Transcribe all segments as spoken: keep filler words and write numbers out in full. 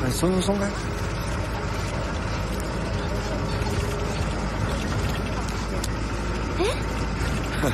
松松松开。 哎。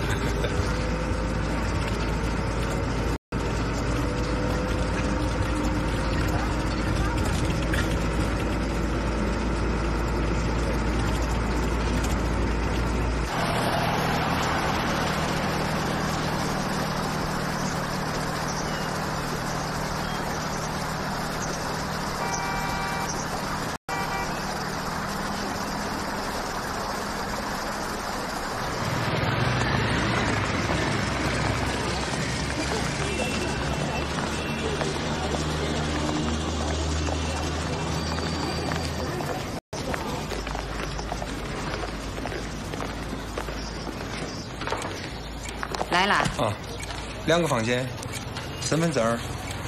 来了啊，两个房间，身份证儿。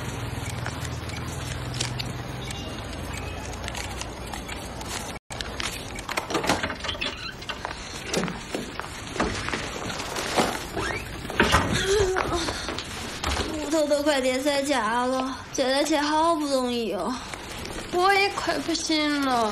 屋头都快跌散架了，借点钱好不容易哦。 我也快不行了。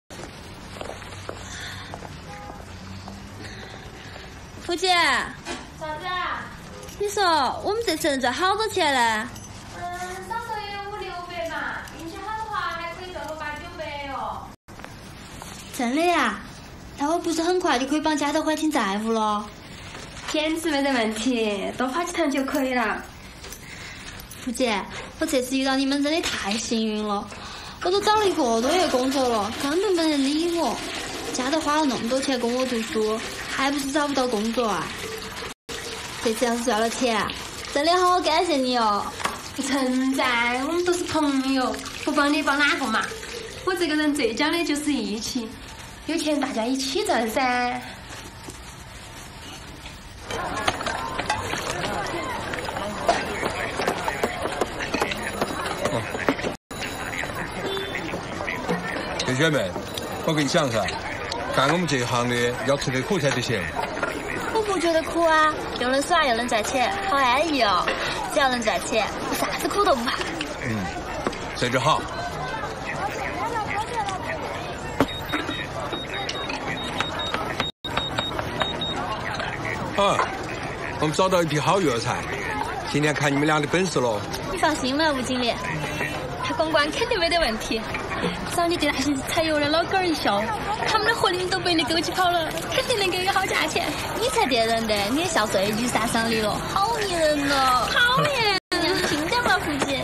付姐。 啥子啊？ 你说我们这次能赚好多钱呢？ 嗯，少说也五六百嘛，运气好的话还可以赚个八九百哦。 真的呀？那我不是很快就可以帮家头还清债务了？ 坚持没得问题，多跑几趟就可以了。 付姐，我这次遇到你们真的太幸运了，我都找了一个多月工作了，根本没人理我。家头花了那么多钱供我读书，还不是找不到工作啊？这次要是赚了钱，真的好感谢你哦！ 不存在，我们都是朋友，不帮你帮哪个嘛？我这个人最讲的就是义气，有钱大家一起赚噻。 同学们，我跟你讲噻，干我们这一行的要吃得苦才得行。 我不觉得苦啊，又能耍又能赚钱，好安逸哦！只要能赚钱，我啥子苦都不怕。 嗯，这就好。啊，我们找到一批好药材，今天看你们俩的本事喽。 你放心吧，吴经理，他公关肯定没得问题。只要你对那些采油的老狗儿一笑，他们的活力都被你勾起跑了，肯定能给个好价钱。你才电人的，你的笑最具杀伤力了，好迷人哦！讨厌，你轻点嘛，福姐。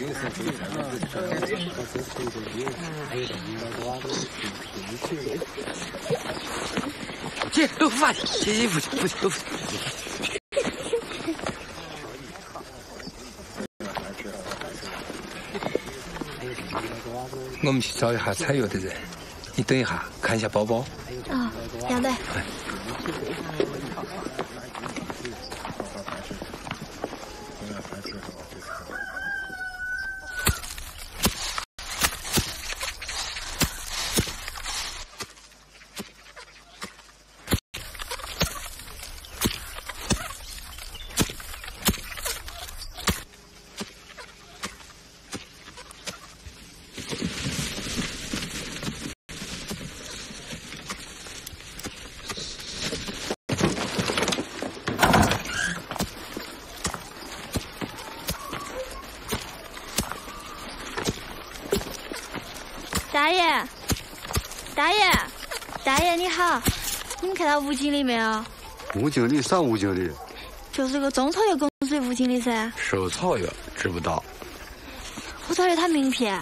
姐，豆腐饭，洗衣服去，不去，豆腐。我们去找一下采药的人，你等一下，看一下包包。 啊，要得。大爷，大爷，大爷你好，你们看到吴经理没有？ 吴经理啥吴经理？ 就是个中草药公司的吴经理噻。 收草药知不到？ 我找了他名片。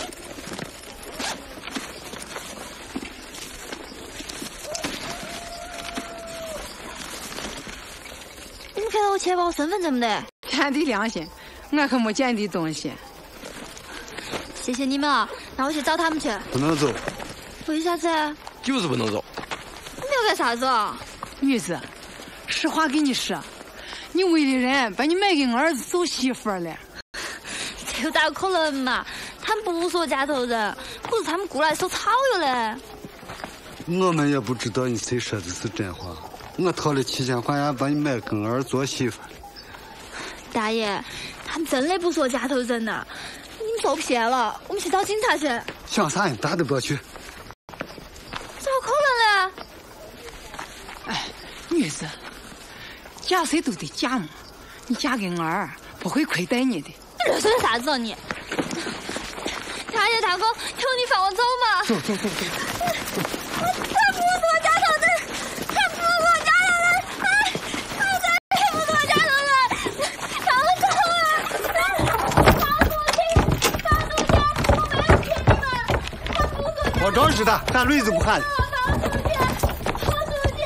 你们看到我钱包、身份证没得？ 天地良心，我可没捡的东西。 谢谢你们啊，那我去找他们去。 不能走。 为啥子？ 就是不能走。 你要干啥子啊？ 女子，实话跟你说，你为的人把你卖给我儿子做媳妇了。 这有咋可能嘛？他们不是我家头人，我是他们雇来收草药的。 我们也不知道你谁说的是真话。我掏了七千块钱把你买跟我儿做媳妇。 大爷，他们真的不是我家头人呐！你们受骗了，我们去找警察去。 想啥呀？大都不要去。 咋可能呢？ 哎，女子，嫁谁都得嫁嘛，你嫁给我儿不会亏待你的。 你这是啥子啊你？大爷大哥，求你放我走嘛！ 走走走走。 他不是我家头人，他不是我家头人，哎，他真的不是我家头人，放我走啊！放出去，放出去，我没有骗你们，他不是我家头人。 我招是他，咱驴子不喊。 放出去，放出去。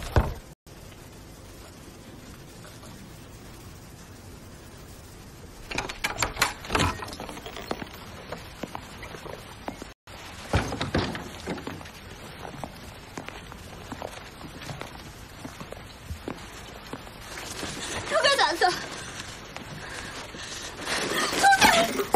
他干啥子？出去！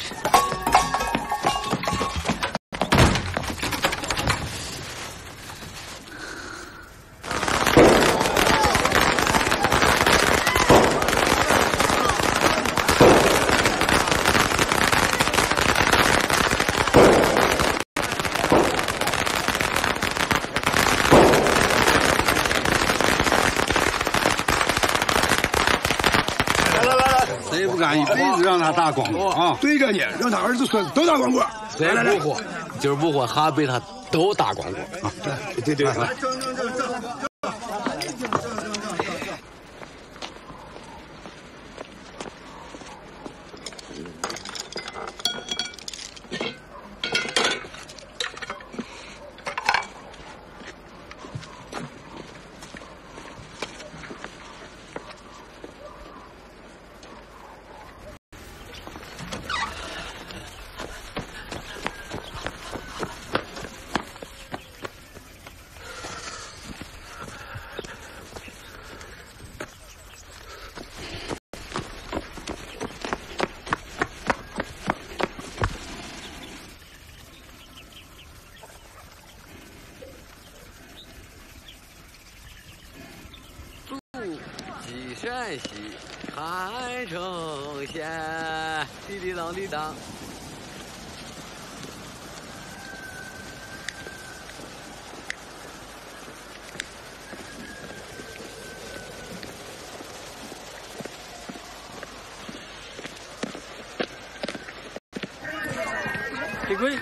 谁不敢一辈子让他打光棍啊？ 对着你，让他儿子孙子都打光棍。 谁不活，今儿不活，下辈他都打光棍啊！ 对对对。 山西汉城县，滴滴当滴当。这个，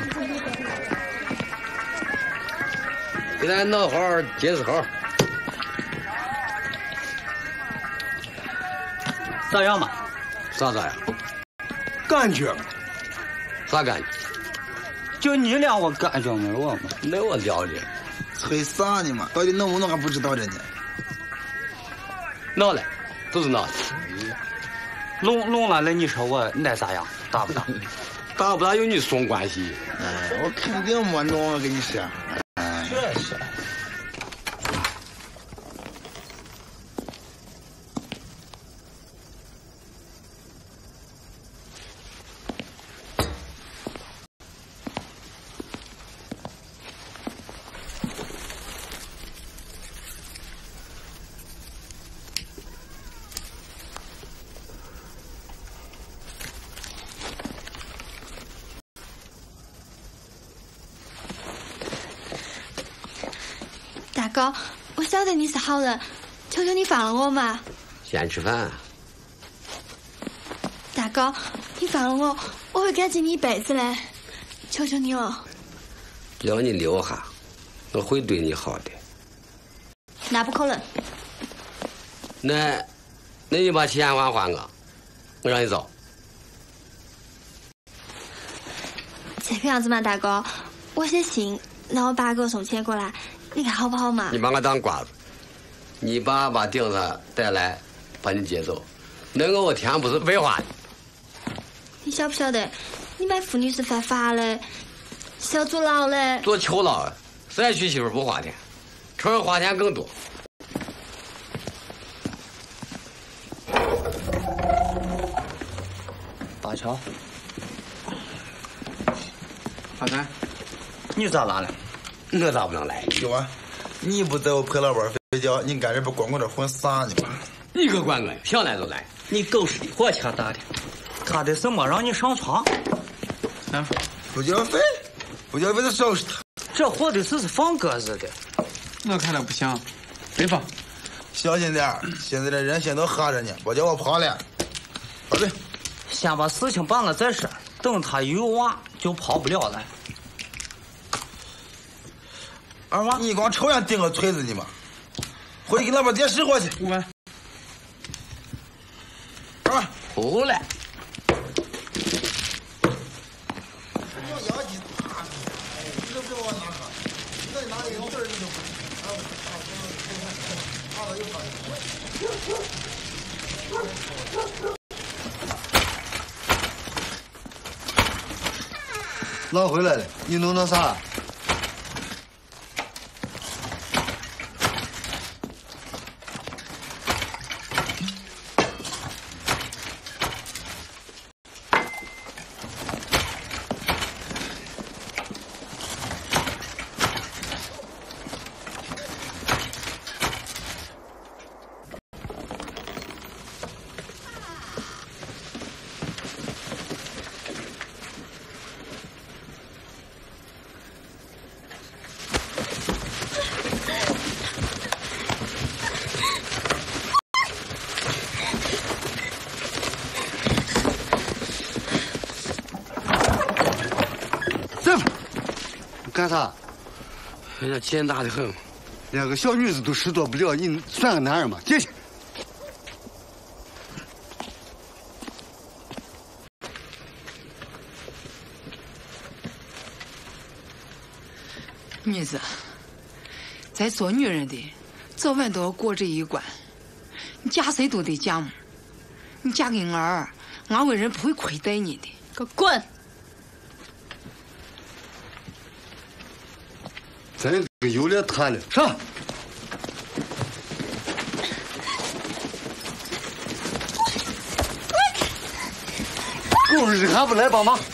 给咱弄好结实好。 咋样嘛？ 啥咋样？ 感觉。 啥感觉？ 就你俩我感觉没我嘛？ 那我了解。 吹啥呢嘛？到底能不能还不知道着呢？ 闹了，都是闹的。 弄弄了了，你说我那咋样？大不大？ 大不大有你送关系。 哎，我肯定没弄，我跟你说。哎， 这是。 大哥，我晓得你是好人，求求你放了我嘛！ 先吃饭。 大哥，你放了我，我会感激你一辈子的，求求你了。 只要你留下，我会对你好的。 那不可能。 那，那你把钱还还我，我让你走。 这个样子嘛，大哥，我写信让我爸给我送钱过来。你看好不好嘛？ 你把我当瓜子，你爸把顶上带来，把你接走，那个我天不是废话的。 你晓不晓得，你买妇女是犯法的，是要坐牢的。 坐囚牢，谁娶媳妇不花钱，承认花钱更多。 大乔， 阿三， 你咋来了？ 我咋不能来？ 有啊，你不在我陪老伴睡觉，你干这不光顾着混啥呢吗？ 你可管我，想来就来。 你狗屎的火枪打的，他的什么让你上床？ 啊，不交费，不交费就收拾他。 这伙的是是放鸽子的， 我看他不像，没放。 小心点，现在的人心都哈着呢，别叫我跑了。跑对， 先把事情办了再说，等他有娃就跑不了了。 二娃，你光抽烟顶个锤子呢嘛？回去给老板点实货去。 五万。 二娃， 胡来。 老回来了，你弄那啥？干啥？ 人家劲大的很， 连个小女子都拾掇不了，你算个男人吗？进去。 女子，在做女人的，早晚都要过这一关。你嫁谁都得嫁嘛。你嫁给俺儿，俺为人不会亏待你的。 给我滚！ 咱个有脸谈了，上！狗日还不来帮忙！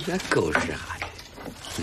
那狗是啥的？嗯。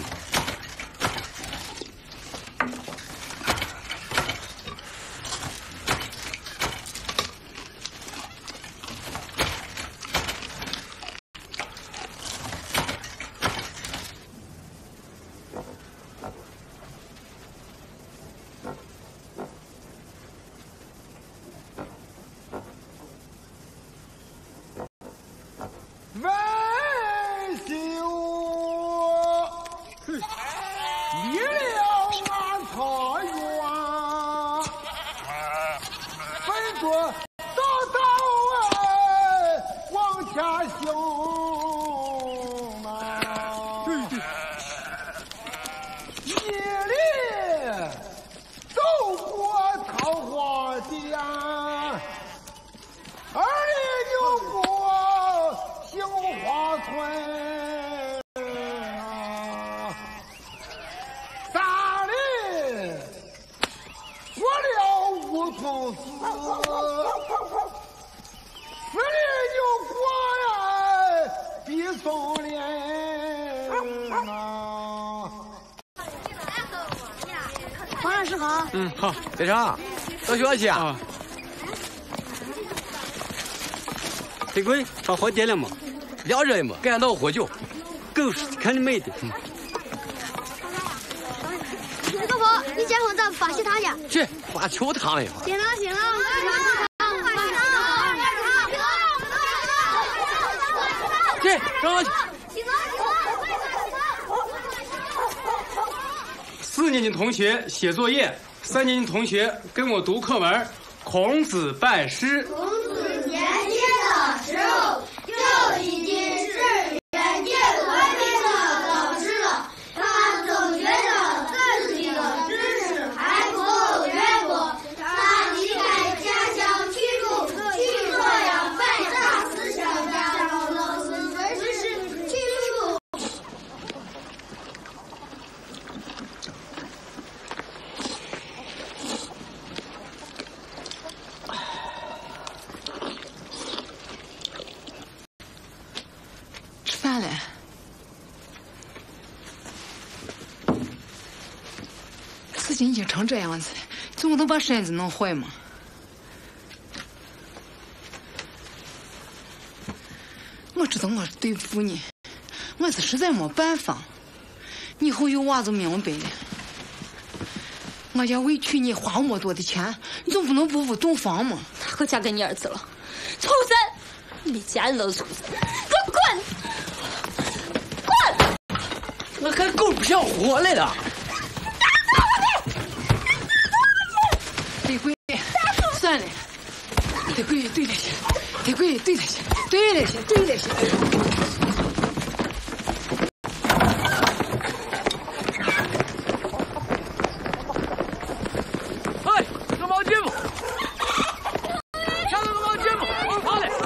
嗯，好，队长，到学校去啊？啊这鬼把火点了吗？ 要热嘛，赶到喝酒。 狗是看你没的。嗯。 老婆，你见后咱发起汤去。 去，发球汤一会儿。 行了行了， 去，让我去。 四年级同学写作业，三年级同学跟我读课文《孔子拜师》。 孔子年轻的时候就已经是远近闻名的老师了，他总觉得自己的知识还不够渊博，他离开家乡居住，去洛阳拜大思想家，找了孙文知识去处。 饭了，事情已经成这样子了，总不能把身子弄坏嘛。我知道我是对不住你，我是实在没办法。以后有娃就明白了。我要委屈你花那么多的钱，你总不能不不洞房嘛。 他可嫁给你儿子了，畜生！你家人都是畜生，给我滚！ 我看狗不想活来了。 对鬼，算了，对鬼对了些，对鬼对了些，对了些，对了些。 哎，个毛巾布，抢个毛巾布，好嘞。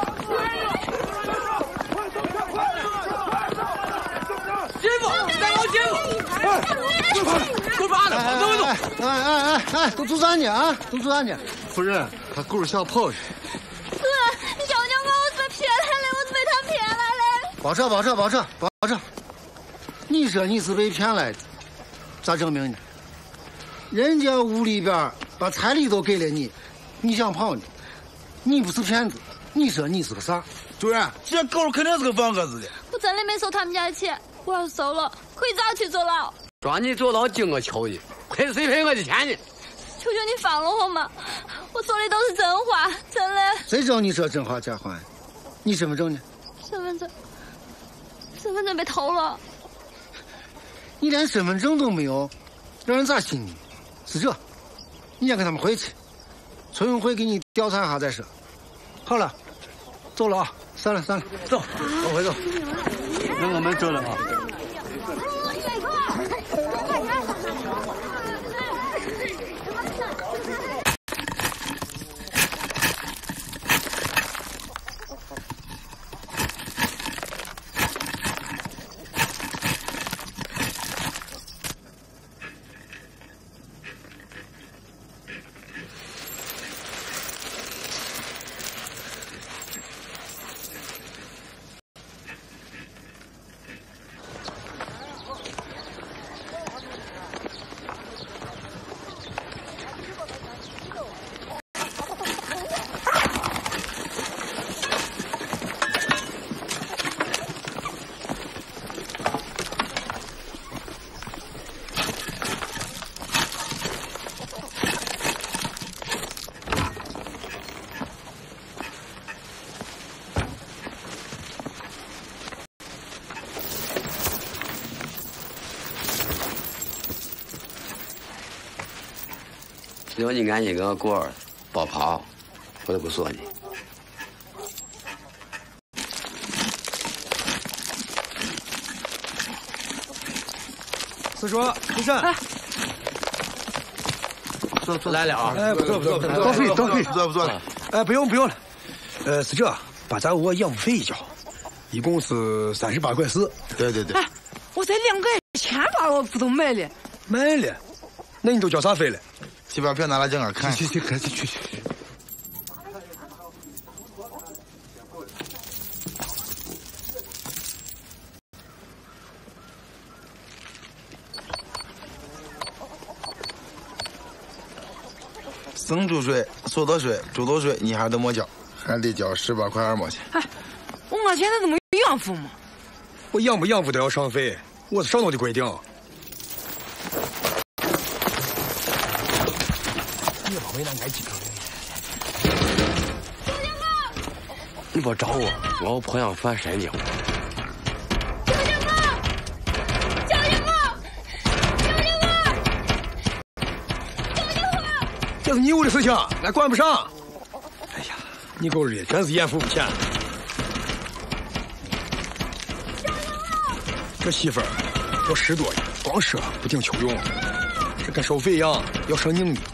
哎哎哎哎，都住咱家啊，都住咱家。夫人，他狗想跑去。 哥，你教教我，我是被骗来的，我是被他骗来的。 包车，包车，包车，包车。你说你是被骗来的，咋证明呢？人家屋里边把彩礼都给了你，你想跑呢？你不是骗子，你说你是个啥？ 主任，这狗肯定是个放鸽子的。 我真的没收他们家的钱，我要是收了，可以咋去坐牢？ 抓你坐牢经我瞧你，亏谁赔我的钱呢？ 求求你放了我嘛！我说的都是真话，真的。 谁知道你说真话假话？你身份证呢？ 身份证，身份证被偷了。 你连身份证都没有，让人咋信你？是这，你先跟他们回去，村委会给你调查一下再说。好了，走了啊，散了散了，走，往回走。那我们走了啊。 只要你安心跟我过儿包跑，我都不说你。 四叔，起身。 坐坐来了啊！ 哎，不错不错， 多费多费， 坐不坐了？ 哎，不用不用了。呃，是这，把咱窝养费一交，一共是三十八块四。 对对对。 哎，我才两个钱把我不都买了。 买了，那你都交啥费了？ 去把票拿来正眼看。 去去去去去去。 生猪税、所得税、猪头税你还都没交，还得交十八块二毛钱。 哎，我现在都没养父吗？ 我养不养父都要上费，我是上头的规定。你把为难挨几个？ 你别找我，我婆想犯神经。 这是你屋的事情，俺管不上。哎呀，你狗日的，真是眼福不浅。这媳妇儿要十多亿，光赊不顶求用，这跟收费一样，要生硬的。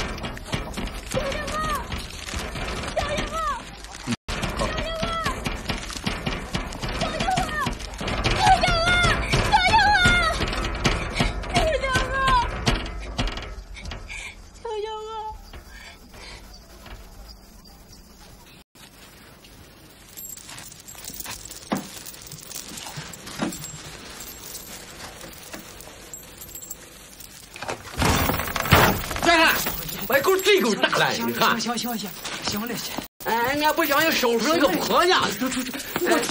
把狗这狗打来，你看。 行行行行了行。 哎，俺不相信收拾那个婆家。 出出出！ 哎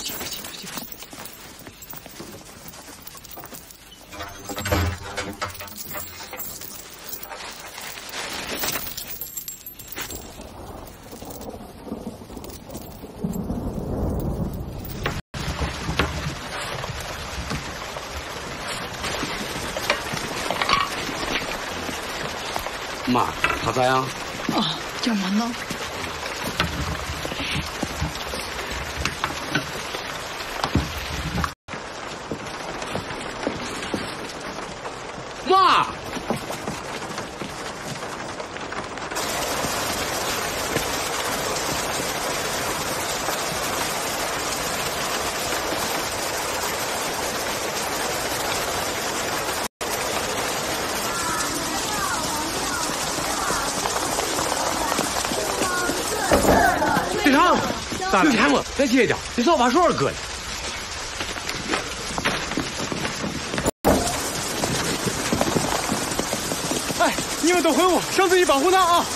妈，他咋样？ 啊，叫嘛呢？ 妈。有钱不？再接一点，你少把手儿搁了。 哎，你们都回屋，绳子一保护他啊！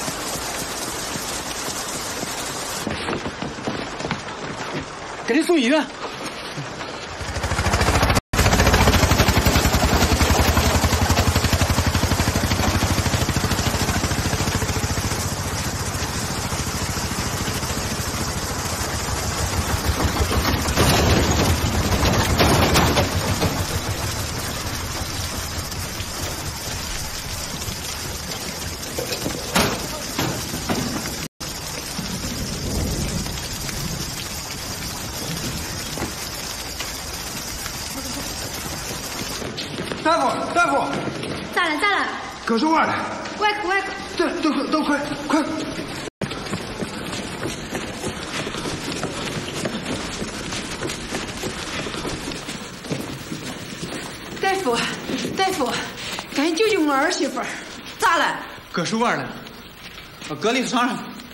赶紧送医院。 大夫，大夫， 咋了咋了？ 割手腕了。 外科外科。 对，都快都快快！ 大夫，大夫，赶紧救救我儿媳妇儿！咋了？ 割手腕了，搁里头床上。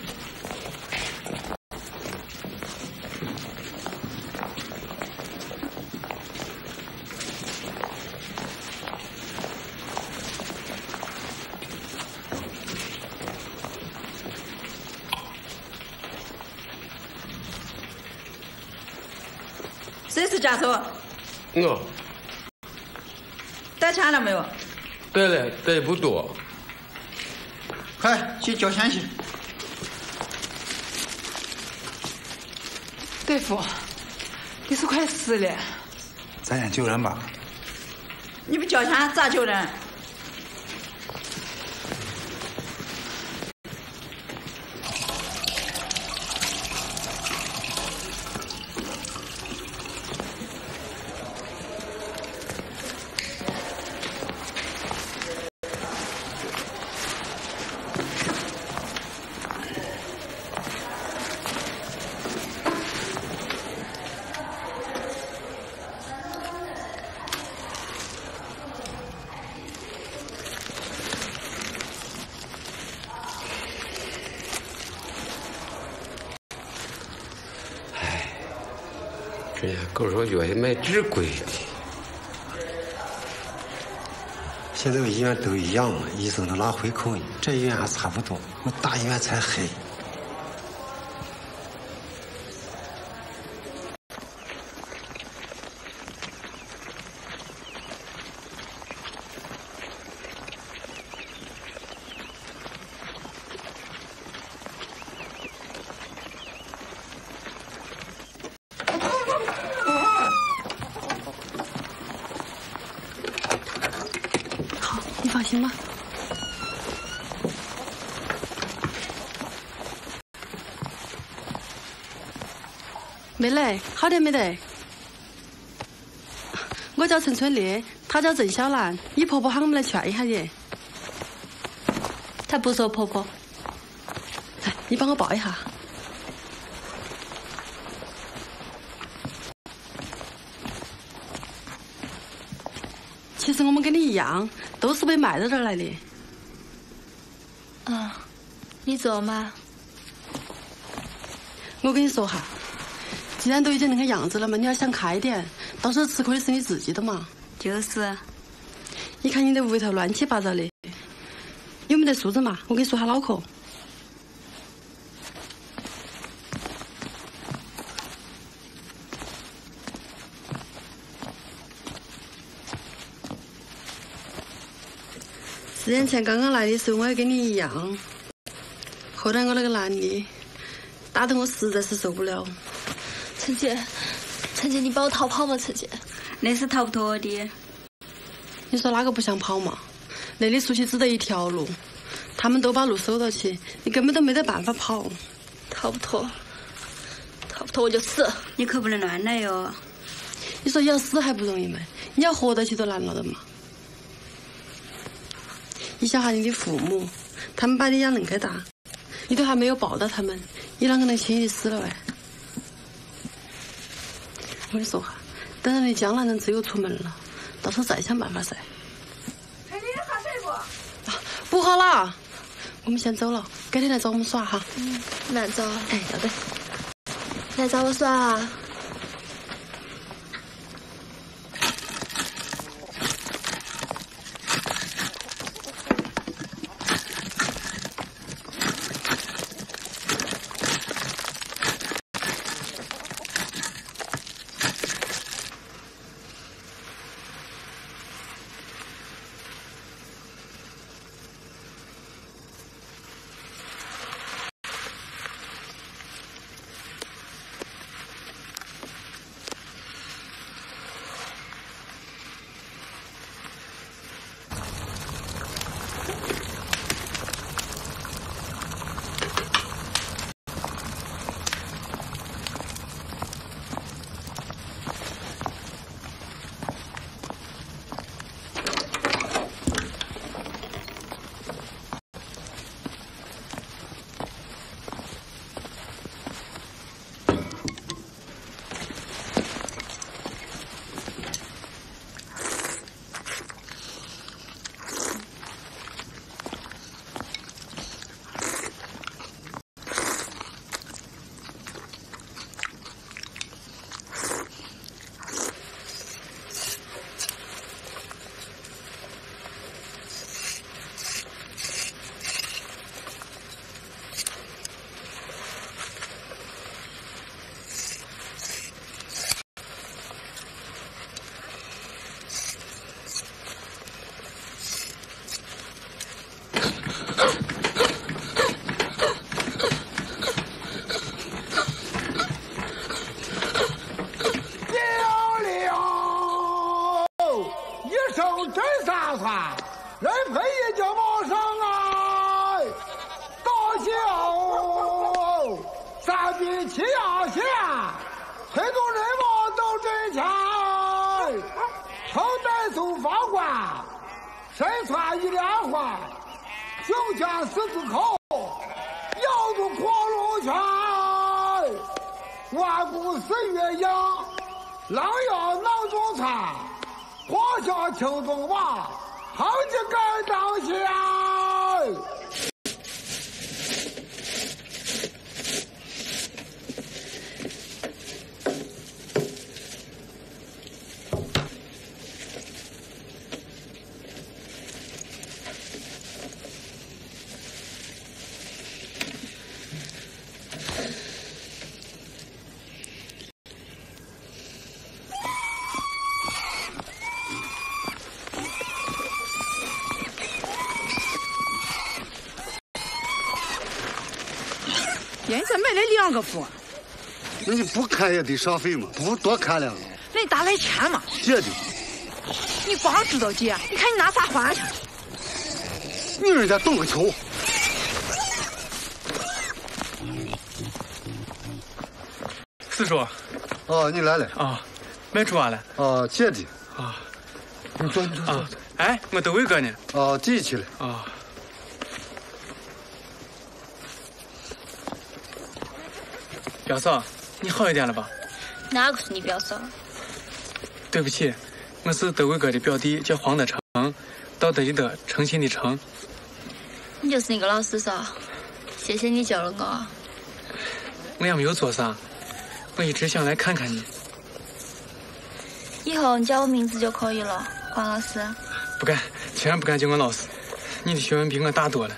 谁是家属？ 我。 带钱了没有？ 带了，带不多。 快去交钱去。 大夫，你是快死了。 咱先救人吧。 你不交钱咋救人？ 这呀，狗手脚也买纸贵的。 现在医院都一样嘛，医生都拿回扣，这医院还差不多，我大医院才黑。 你放心吧。没嘞，好点没得？我叫陈春丽，她叫郑小兰，你婆婆喊我们来劝一下你。 她不说婆婆。 来，你帮我抱一下。其实我们跟你一样，都是被卖到这儿来的。 啊，你坐嘛。 我跟你说哈，既然都已经那个样子了嘛，你要想开点，到时候吃亏的是你自己的嘛。 就是。 你看你的屋头乱七八糟的，有没得素质嘛？我跟你说下脑壳。四年前刚刚来的时候，我也跟你一样。后来我那个男的打得我实在是受不了。 陈姐，陈姐，你把我逃跑嘛？陈姐， 那是逃不脱的。 你说哪个不想跑嘛？那里出去只得一条路，他们都把路收到起，你根本都没得办法跑。 逃不脱，逃不脱我就死。 你可不能乱来哟。 你说要死还不容易嘛？你要活到起都难了的嘛。你想下你的父母，他们把你养恁个大，你都还没有报答他们，你啷个能轻易死了喂？我跟你说哈，等到你将来能自由出门了，到时候再想办法噻。 陈姐，喝水不？ 啊，不喝了，我们先走了，改天来找我们耍哈。 嗯，来找。 哎，要得。 来找我耍啊。 人配也叫冒上啊！大小三比七压下，推动人马到阵前，头戴手法官，身穿一连环，胸前十字扣，腰肚狂龙拳，万古四月阳，狼腰囊中餐，皇下青中娃。好几杆当先， 现在买了两个副。 那你不看也得上费嘛，不多看两个。 那你打来钱嘛？ 借的。 你光知道借，你看你拿啥还去？ 你人家懂个球。 四叔。 哦，你来了。 啊，买猪啊了。 哦，借的。 啊。 你坐，你坐，坐。 哎，我窦伟哥呢？ 哦，进去了。 啊。表嫂，你好一点了吧？ 哪个是你表嫂？ 对不起，我是窦伟哥的表弟，叫黄德成，道德的德，诚信的诚。 你就是那个老师噻，谢谢你救了我。 我也没有做啥，我一直想来看看你。 以后你叫我名字就可以了，黄老师。 不敢，千万不敢叫我老师，你的学问比我大多了。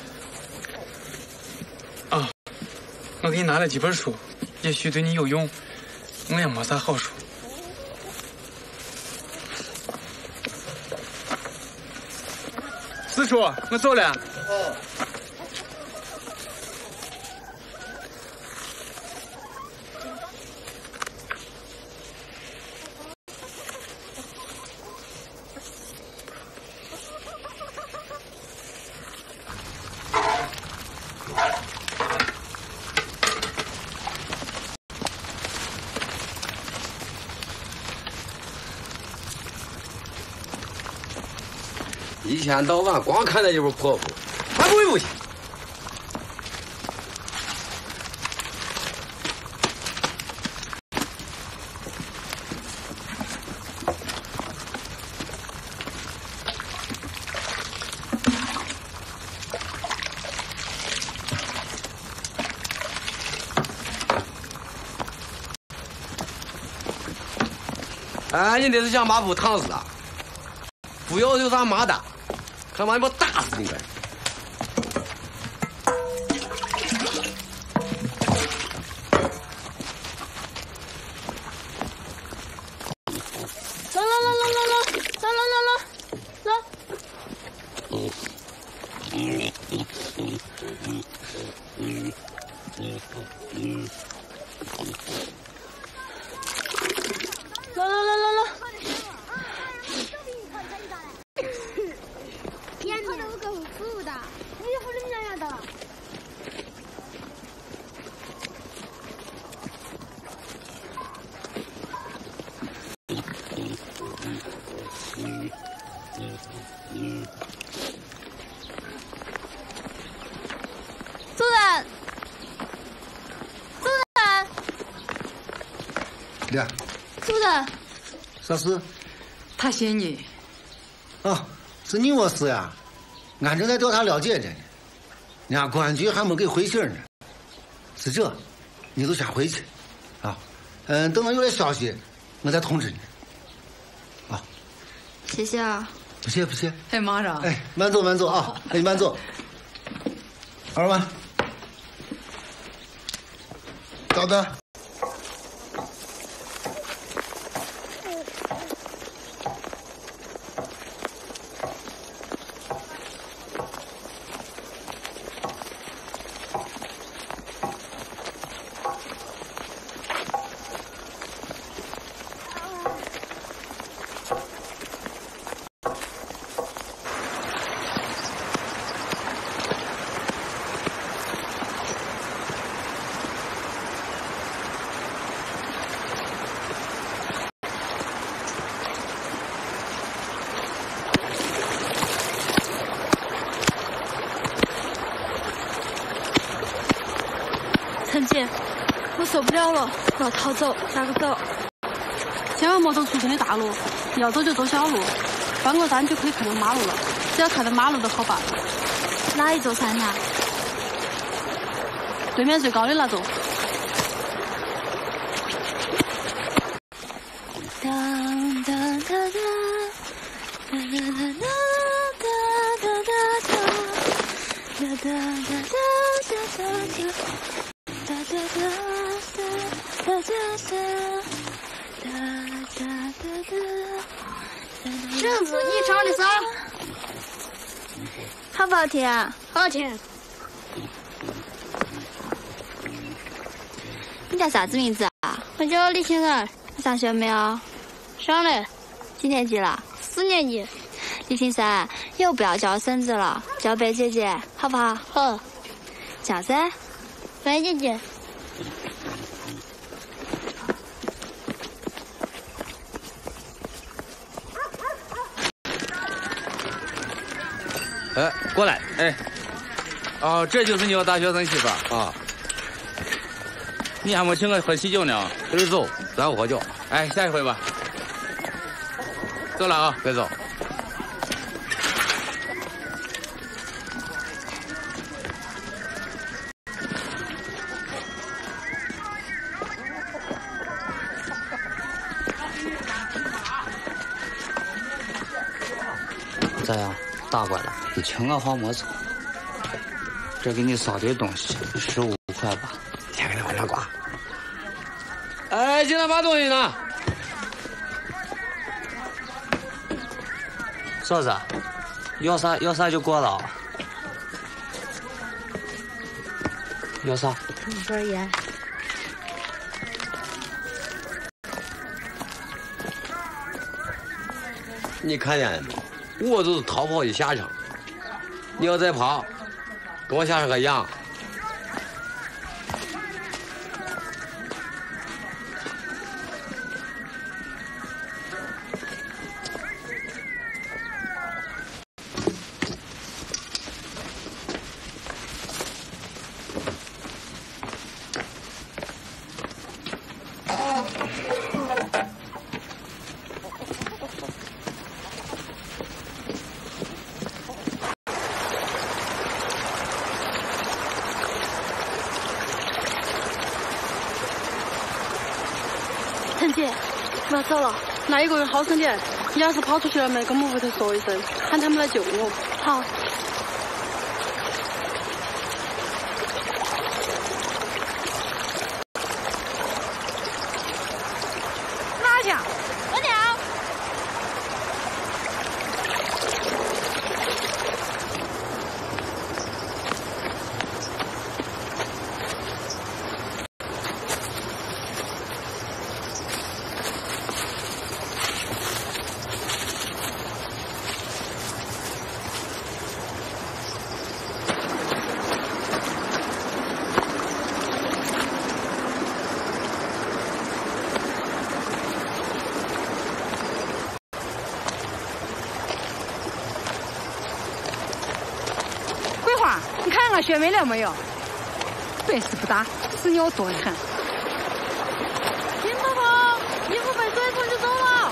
啊，我给你拿了几本书，也许对你有用。我也没啥好书。四叔，我走了。 哦。 一天到晚光看那一部破布，还不会不行。哎，你这是想把布烫死啊？不要有啥麻蛋，看把你把打死你！ 来来来来来来来来来来来！来来来来来！ 眼头都够粗的，你不是那样的。 主任，主任， 俩， 主任， 啥事？ 他嫌你。 啊，是你我事呀？俺正在调查了解着呢，人家公安局还没给回信呢。是这，你就先回去，啊，嗯，等我有了消息，我再通知你。啊， 谢谢啊。 不谢不谢。 哎，马上。 哎，慢走慢走啊，哎，慢走。二万。 找的。 陈姐，我受不了了，我要逃走，咋个走？千万莫走出城的大路，要走就走小路，翻个山就可以看到马路了。只要看到马路就好办。 哪一座山呐？ 对面最高的那座。 哒哒哒哒哒哒哒哒哒哒哒哒哒哒哒哒哒。哒哒哒哒哒哒哒哒哒哒哒。 这是你唱的啥？ 好不好听啊？ 好听。 你叫啥子名字啊？ 我叫李欣然。 你上学没有？ 上了。 几年级了？ 四年级。 李欣然，以后不要叫我婶子了，叫白姐姐，好不好？ 好。 叫噻， 白姐姐。 哎，过来，哎，哦，这就是你的大学生媳妇儿啊。你还没请我喝喜酒呢， 跟着走，咱喝酒。 哎，下一回吧。走了啊， 别走。 这样，大过来，你请我好没走。这给你捎点东西，十五块吧。 先给他往上挂。 哎，进来把东西拿。 嫂子，要啥要啥就过了。要啥？ 一根烟。 你看见没？我就是逃跑的下场。你要再跑，跟我下场个样。 陈姐，我要走了。那一个人好生点，你要是跑出去了没，跟我们屋头说一声，喊他们来救我。好。 哪去？ 我娘。 你看俺学没了没有？本事不大，屎尿多得很。 金婆婆，衣服被水冲就走了。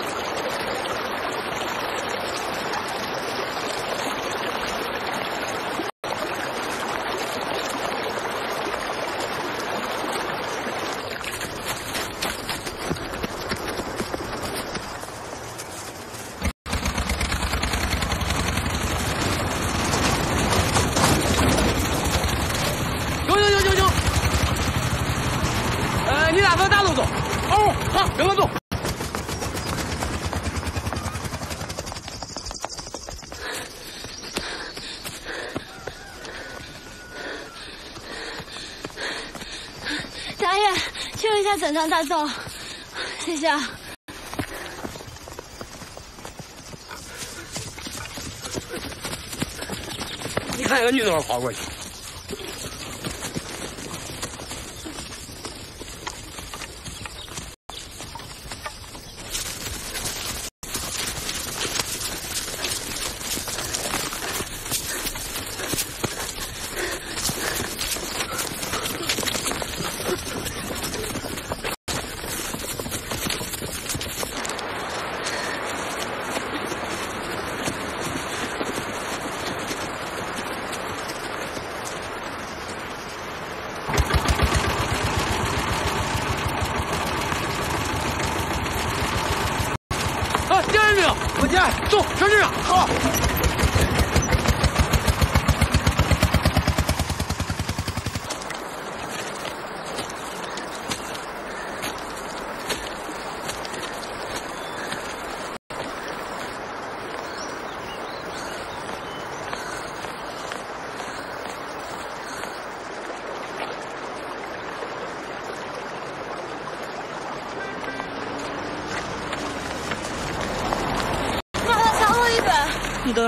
跟我走。 大爷，请问一下正常大走，谢谢啊。 你看一个女的跑过去。 我见，走，上这上，好。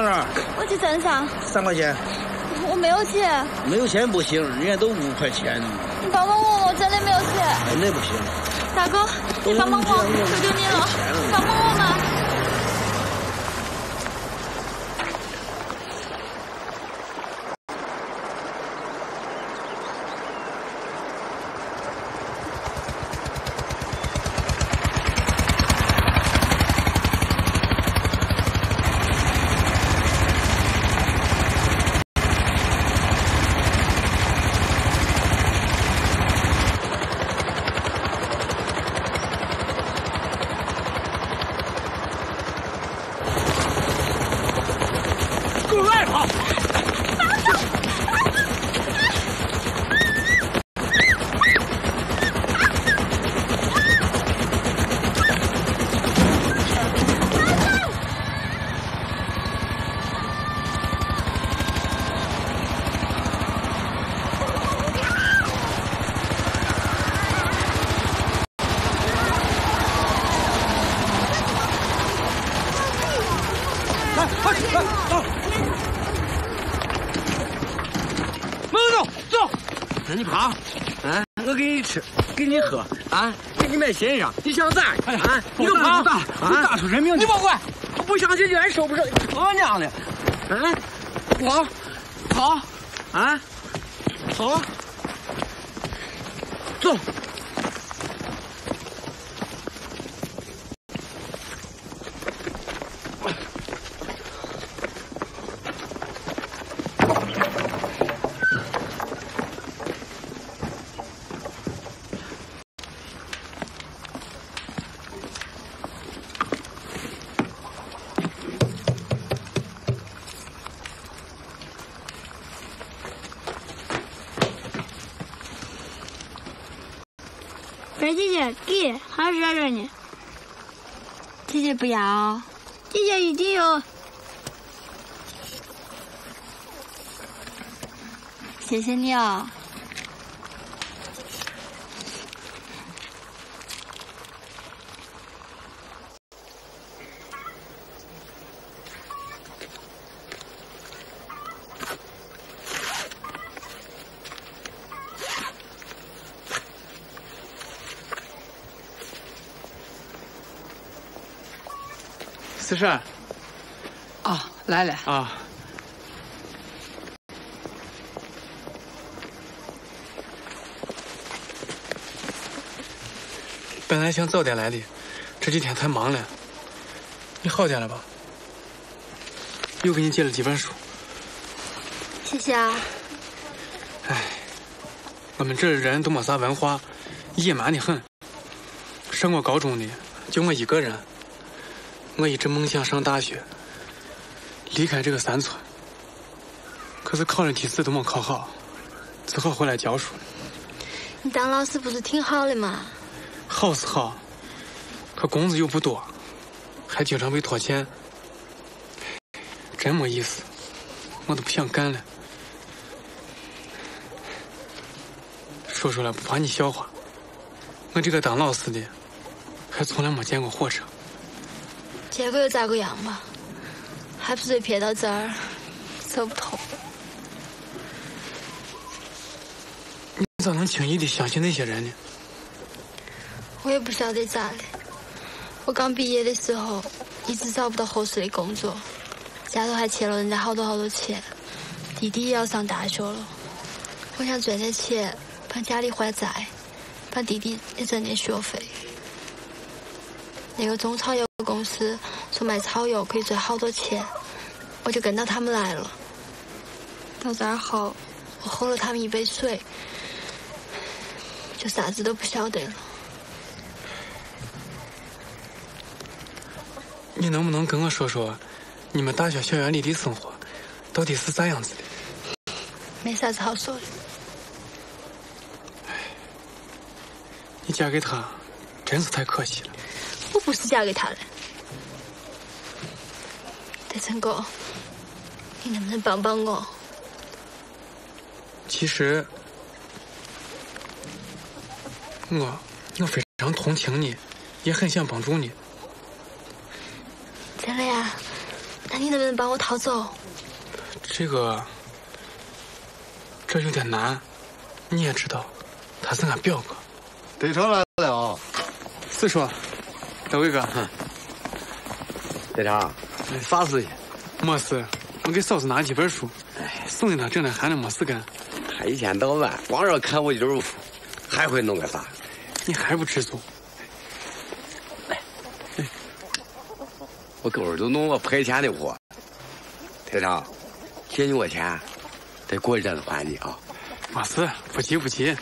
哪？ 我去镇上。 三块钱。 我没有钱。 没有钱不行，人家都五块钱呢。 你帮帮我，我真的没有钱。 哎，那不行。 大哥，你帮帮我，求求你了，帮帮我嘛！ 那你跑，啊！我给你吃，给你喝，啊！给你买新裳，你想咋？啊！你都跑， 啊！打出人命！ 你别管，我不相信你还收不收？他娘的！啊！跑，跑，啊！跑，走。 二姐姐，给，还热热呢。 姐姐不要。 姐姐一定有。 谢谢你哦。 四婶。 哦，来了。 啊。本来想早点来的，这几天太忙了。你好点了吧？又给你借了几本书。 谢谢啊。 哎，我们这人都没啥文化，野蛮的很。上过高中的就我一个人。我一直梦想上大学，离开这个山村。可是考了几次都没考好，只好回来教书。 你当老师不是挺好的吗？ 好是好，可工资又不多，还经常被拖欠，真没意思，我都不想干了。说出来不怕你笑话，我这个当老师的，还从来没见过火车。 结果又咋个样吧？还不是被骗到这儿，走不通。 你咋能轻易的相信那些人呢？ 我也不晓得咋的。我刚毕业的时候，一直找不到合适的工作，家头还欠了人家好多好多钱，弟弟也要上大学了。我想赚点钱帮家里还债，帮弟弟也挣点学费。那个中草药公司说卖草药可以赚好多钱，我就跟到他们来了。到这儿后，我喝了他们一杯水，就啥子都不晓得了。 你能不能跟我说说，你们大学校园里的生活到底是咋样子的？ 没啥子好说的。 你嫁给他，真是太可惜了。 我不是嫁给他的。德成哥，你能不能帮帮我？ 其实，我我非常同情你，也很想帮助你。 真的呀？ 那你能不能帮我逃走？ 这个，这有点难。你也知道，他是俺表哥。 队长来了。 是说，大伟哥。 队长，啥事情？ 没事，我给嫂子拿几本书，哎，送给她，整天闲着没事干。 他一天到晚光让看我一本书，还会弄个啥？ 你还不知足？ 哎，哎，我狗儿都弄我赔钱的货。队长，借你我钱，得过一阵子还你啊。 没事，不急不急。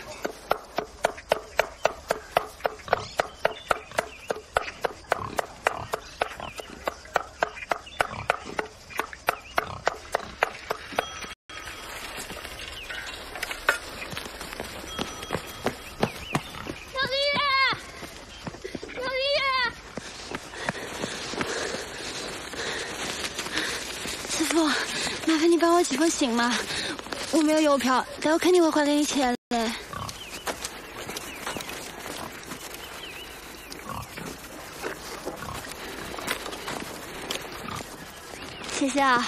寄封信嘛，我没有邮票，但我肯定会还给你钱的。谢谢啊。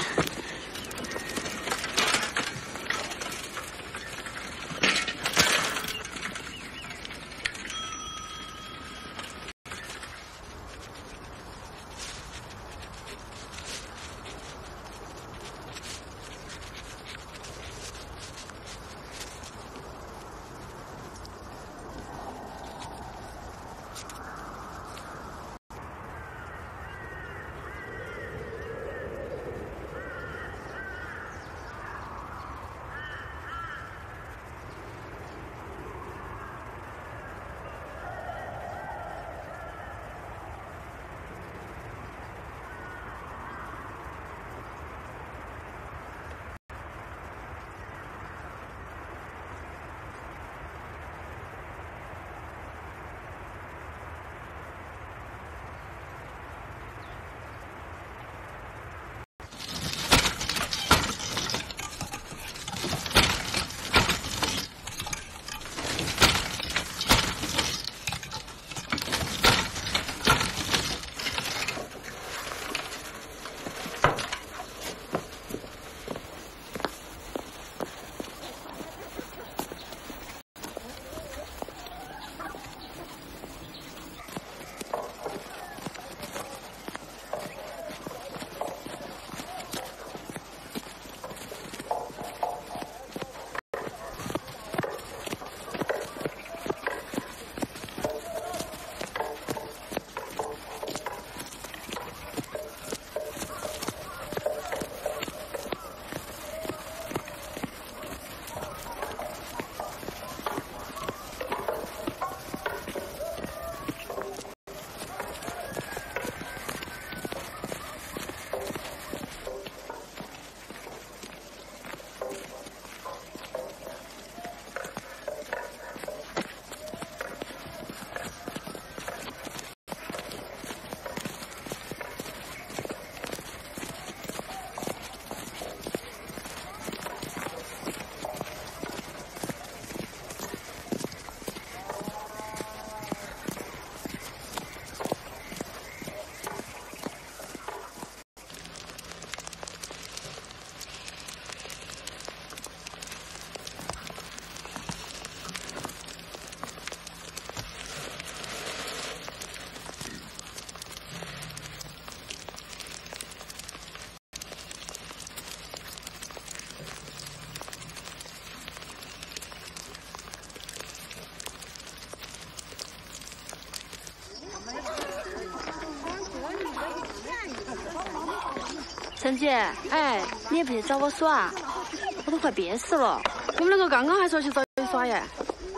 陈姐，哎，你也不去找我耍，我都快憋死了。 我们两个刚刚还说去找你耍耶。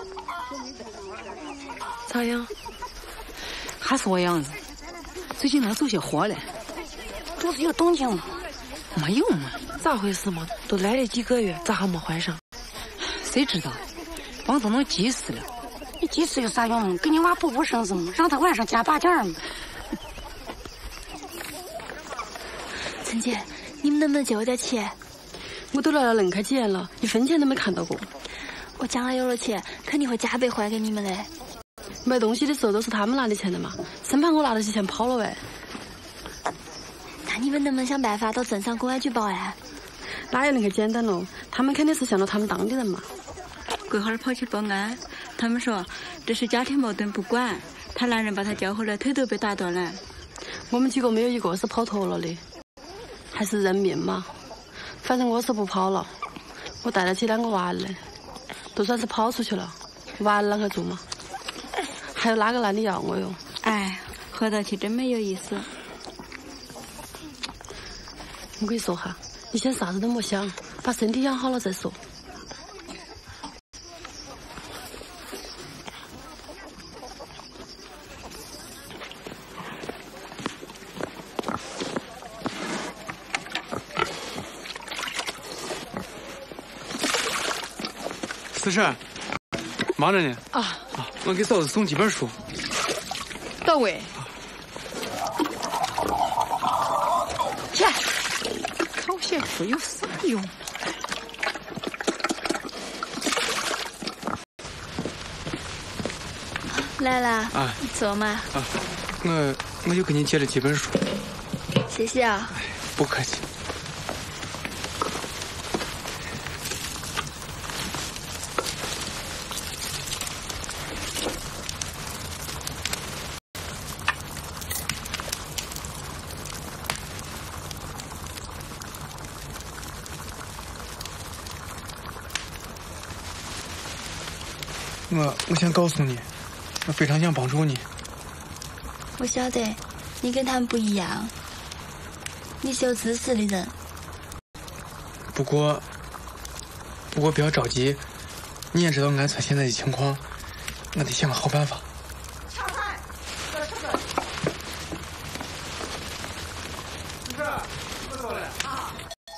咋样？还是我样子？最近那走些活嘞。 这是有动静吗？ 没有嘛。 咋回事嘛？都来了几个月，咋还没怀上？ 谁知道？光都能急死了。 你急死有啥用？给你娃补补身子嘛，让他晚上加把劲儿嘛。 陈姐，你们能不能借我点钱？ 我都来了恁开几年了，一分钱都没看到过。 我将来有了钱，肯定会加倍还给你们的。 买东西的时候都是他们拿的钱的嘛，生怕我拿得起钱跑了喂。 那你们能不能想办法到镇上公安局报案？ 哪有那个简单喽？他们肯定是向着他们当地人嘛。 桂花儿跑去报案，他们说这是家庭矛盾不管，她男人把她叫回来，腿都被打断了。 我们几个没有一个是跑脱了的，还是认命嘛。反正我是不跑了，我带得起两个娃儿的，都算是跑出去了，娃儿啷个做嘛？还有哪个男的要我哟？ 哎，合到起真没有意思。 我跟你说哈，你先啥子都莫想，把身体养好了再说。 四婶，忙着呢。 啊啊！我给嫂子送几本书。 到位。切，考些书有啥用？ 来了。 啊， 坐嘛。 啊，我我又给你借了几本书。 谢谢啊。 不客气。我我想告诉你，我非常想帮助你。 我晓得，你跟他们不一样，你是有知识的人。 不过，不过不要着急，你也知道俺村现在的情况，我得想个好办法。 抢菜，这是个。不是，不走了啊。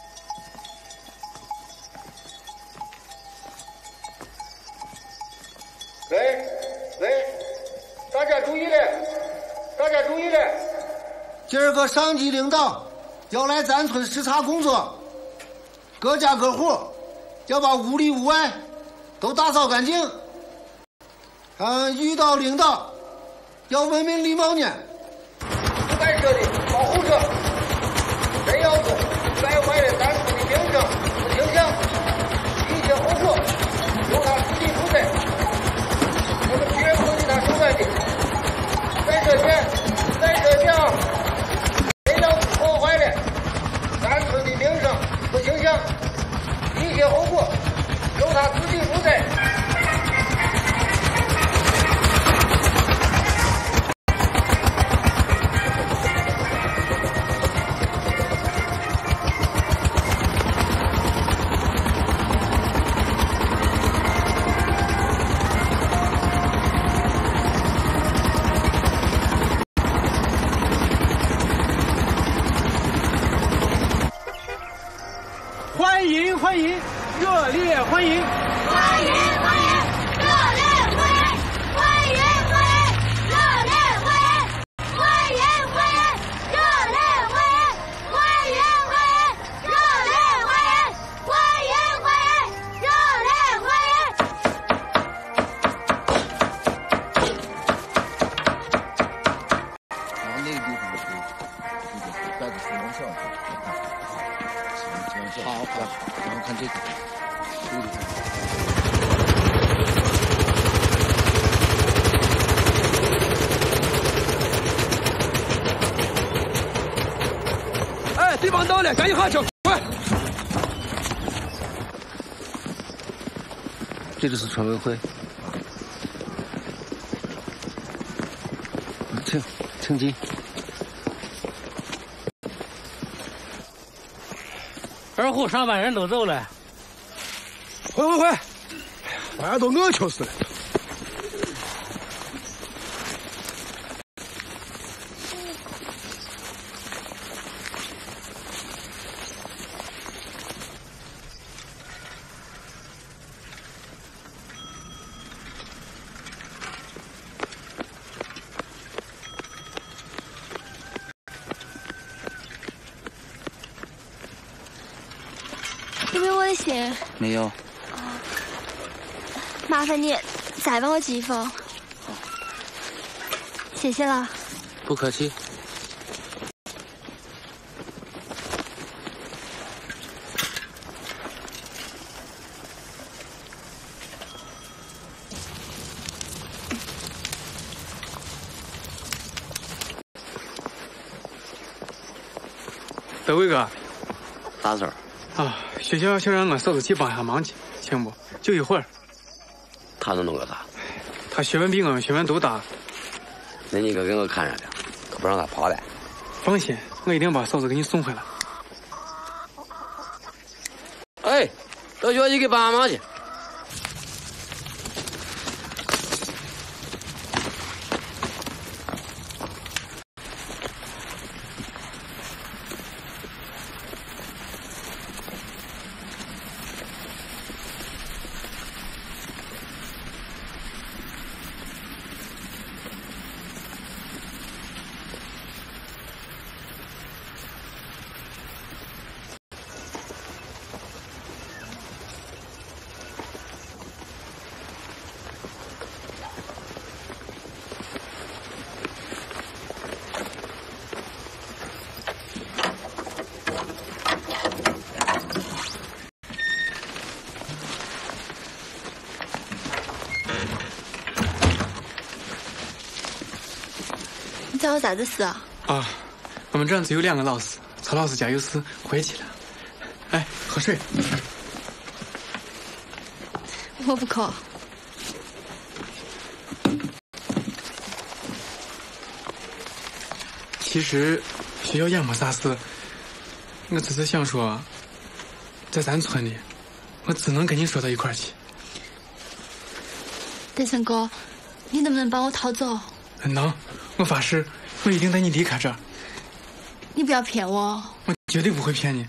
喂喂，大家注意了，大家注意了！今儿个上级领导要来咱村视察工作，各家各户要把屋里屋外都打扫干净。嗯，遇到领导要文明礼貌呢，不干涉的保护者，谁要是败坏了咱村的名声和形象，一切后果由他自己负责。我们绝不会给他手软的。在这前，在这讲，谁要是破坏了咱村的名声和形象，一切后果由他自己负责。 欢迎欢迎，热烈欢迎！ 欢迎欢迎，热烈欢迎！欢迎欢迎，热烈欢迎！欢迎欢迎，热烈欢迎！欢迎欢迎，热烈欢迎！欢迎欢迎，热烈欢迎！ 然后那个地方是那个带着水龙校的。好，好，然后看这个，这个地方。 哎，地方到了，赶紧下去，快！ 这就是村委会，请，请进。 二户上班人都走了， 回回回，烦到我球死了。 有没有微信？ 没有。 麻烦你再帮我寄一封。谢谢了。 不客气。 德伟哥， 啥事儿？ 啊，学校想让我嫂子去帮下忙去，行不？就一会儿。 他能弄个啥？ 他学问比我们学问都大。 那你可给我看着点，可不让他跑了。 放心，我一定把嫂子给你送回来。 哎，到学校去给帮忙去。 找我啥子事啊？ 啊，我们这儿只有两个老师，曹老师家有事回去了。哎，喝水。 我不渴。 其实学校也没啥事，我只是想说，在咱村里，我只能跟你说到一块儿去。 德胜哥，你能不能帮我逃走？ 能，我发誓，我一定带你离开这儿。 你不要骗我。 我绝对不会骗你。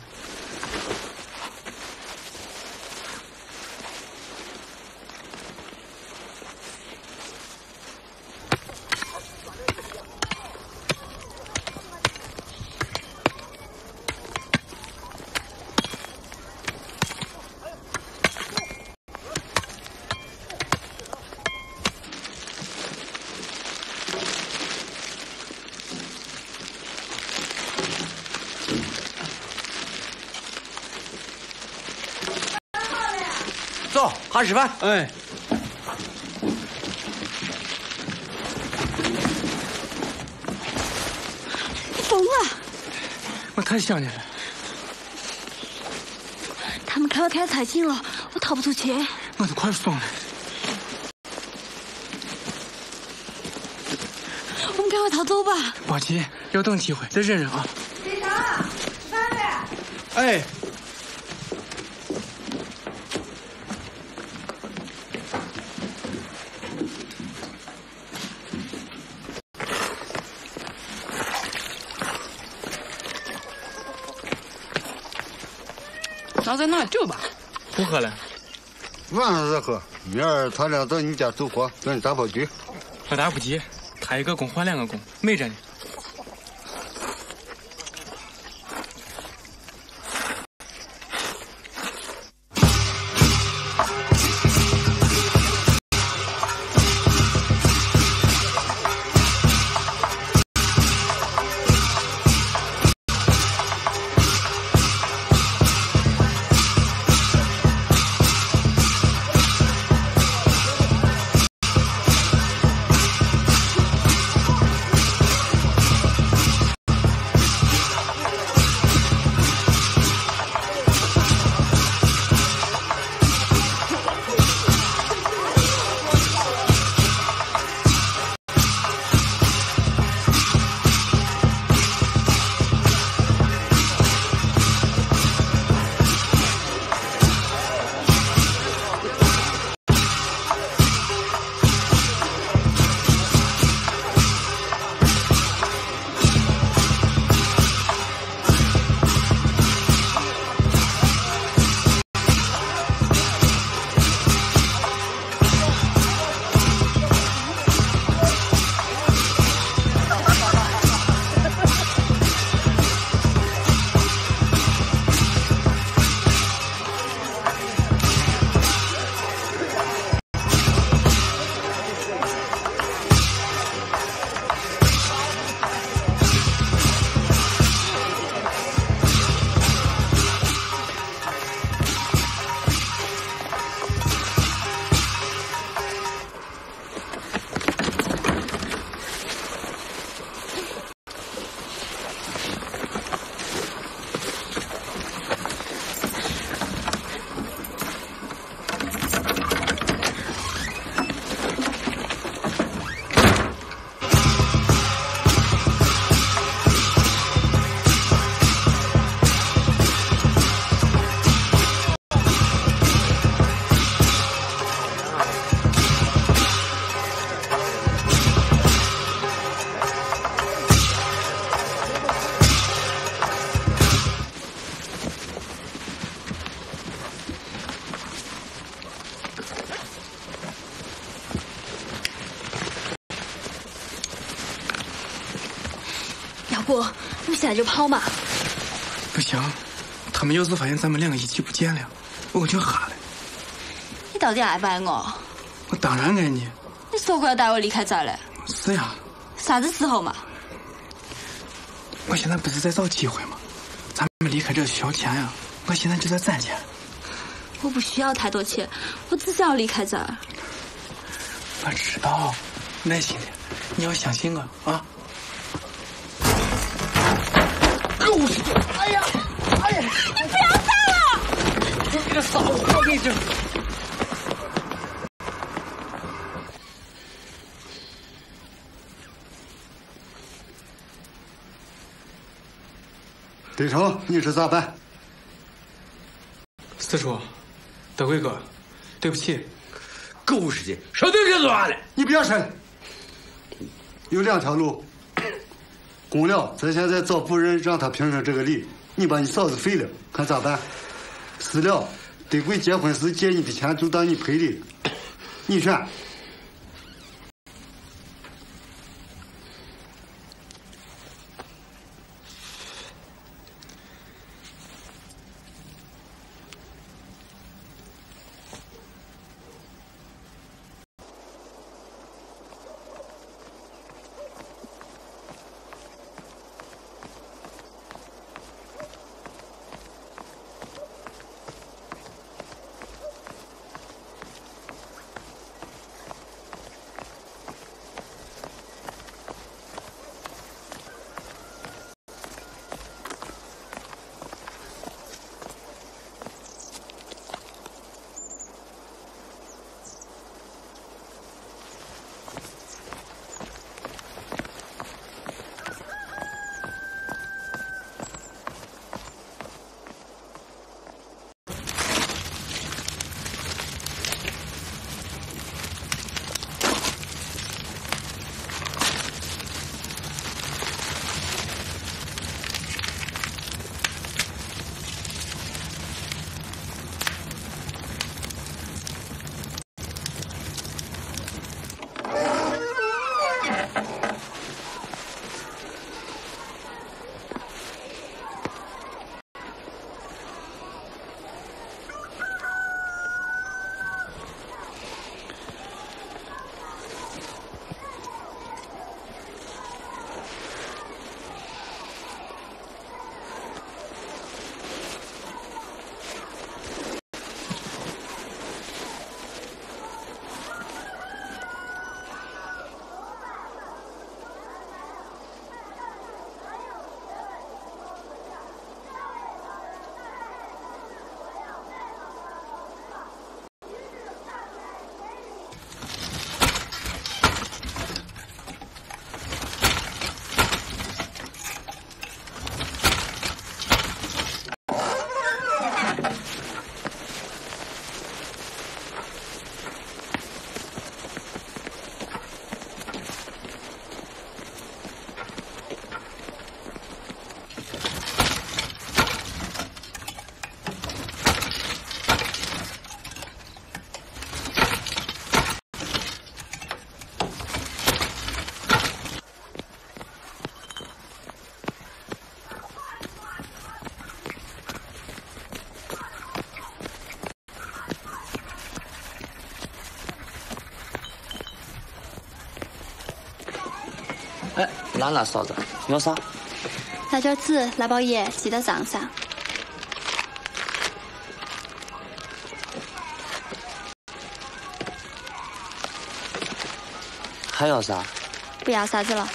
走，喊吃饭。 哎。 你疯了！ 我太想你了。 他们开我开的太紧了，我逃不出去。 我都快疯了。 我们赶快逃走吧。 别急，要等机会再忍忍啊。 队长，吃饭了。 哎。 咱在那酒吧？ 不喝了。 晚上再喝，明儿他俩到你家走货，让你打包局。 我打不急，他一个工换两个工，没着呢。 婆，我们现在就跑嘛。 不行，他们要是发现咱们两个一起不见了，我可就哈了。 你到底爱不爱我？ 我当然爱你。 你说过要带我离开这儿嘞？ 是呀。 啥子时候嘛？ 我现在不是在找机会吗？咱们离开这需要钱呀，我现在就在攒钱。 我不需要太多钱，我只想要离开这儿。 我知道，耐心点，你要相信我啊！ 狗屎！哎呀，哎呀！ 你不要打了！ 你这个骚货，我跟你讲。 队长，你是咋办？ 四叔，德贵哥，对不起。 狗日的，说对就完了。 你不要说了。有两条路，公了，咱现在找部人让他评评这个理。你把你嫂子废了，看咋办？死了，德贵结婚时借你的钱就当你赔的，你选。 哎，兰兰嫂子，要啥？ 拿卷纸，拿包烟，记到账上。 还要啥？ 不要啥子了。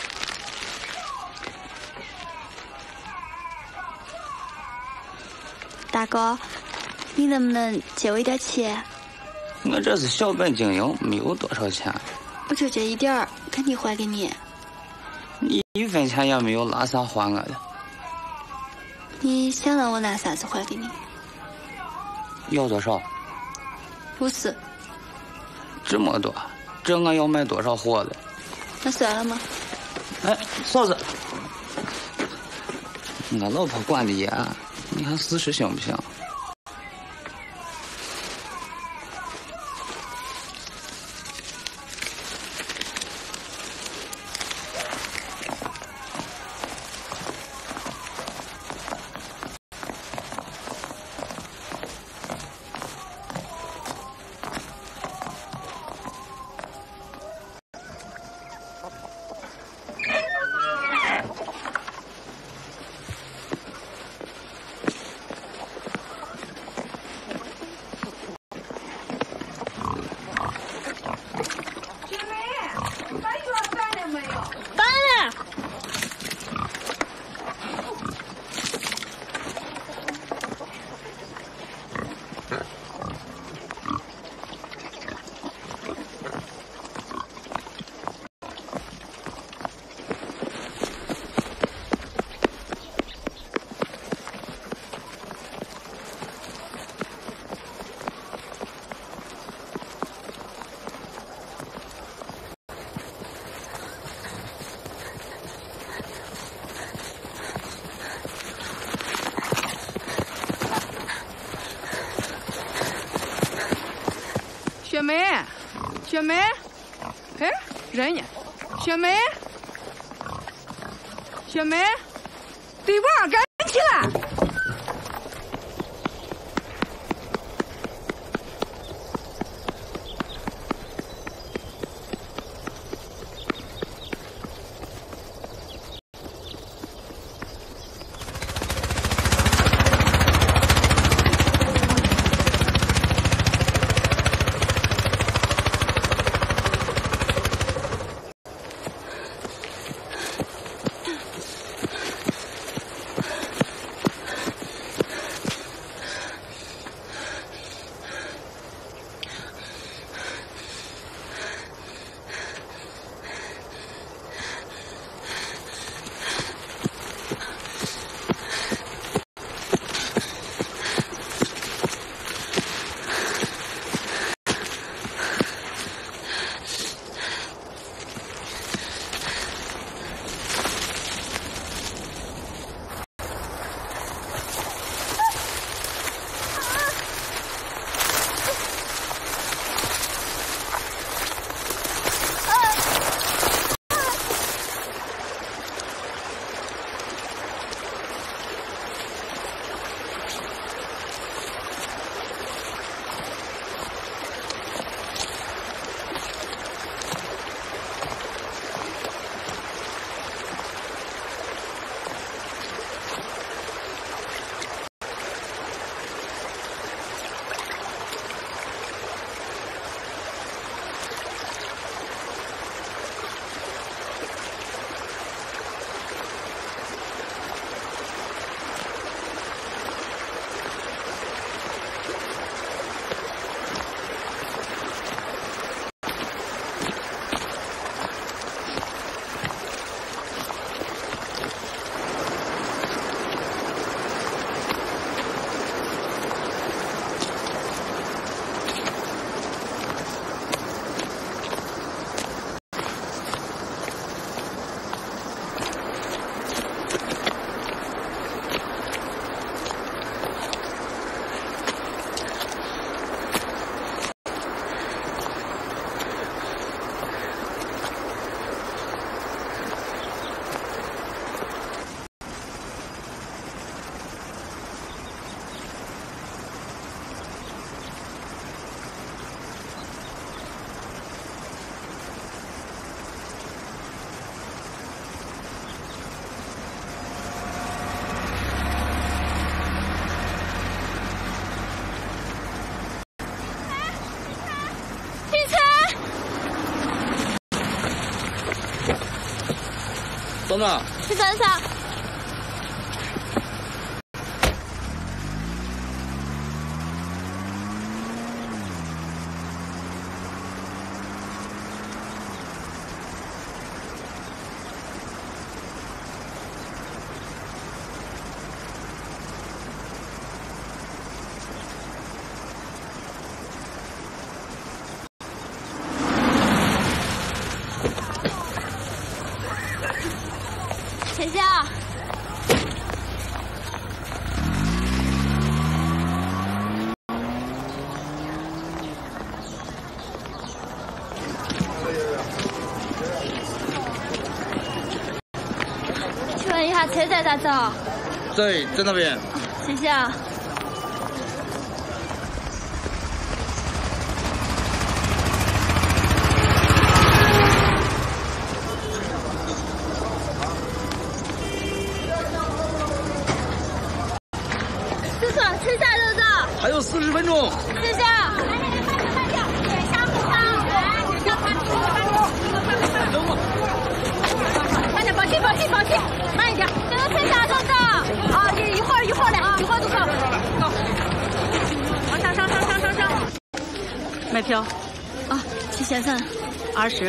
大哥，你能不能借我一点钱？ 我这是小本经营，没有多少钱。 我就这一点儿，肯定还给你。 你一分钱也没有拿啥还我的。 你想让我拿啥子还给你？ 要多少？ 五十。 这么多，这我要买多少货的？ 那算了吗？ 哎，嫂子，我老婆管的严，你看试试行不行？ 雪梅，雪梅，哎，人呢？雪梅，雪梅，对娃，赶紧起来！ 走哪？ 去山上。陈笑，请问一下车在哪走？ 在在那边。 谢谢啊。 还有四十分钟。 谢谢。快点，放心，放心，放心，慢一点。这个车啥时候走？啊，一一会儿一会儿的，一会儿就走。往上上上上上上。 买票。 啊，齐先生。 二十。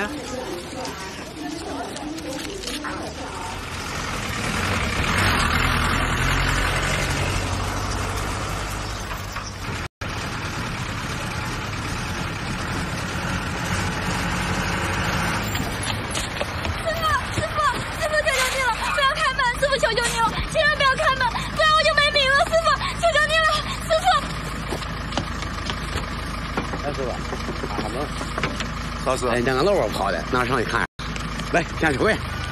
求求你了，千万不要开门，不然我就没命了！师傅，求求你了，师傅。 哎，师傅， 啥子？ 啥事？ 哎，两个老王跑的，拿上去看。来，先去回。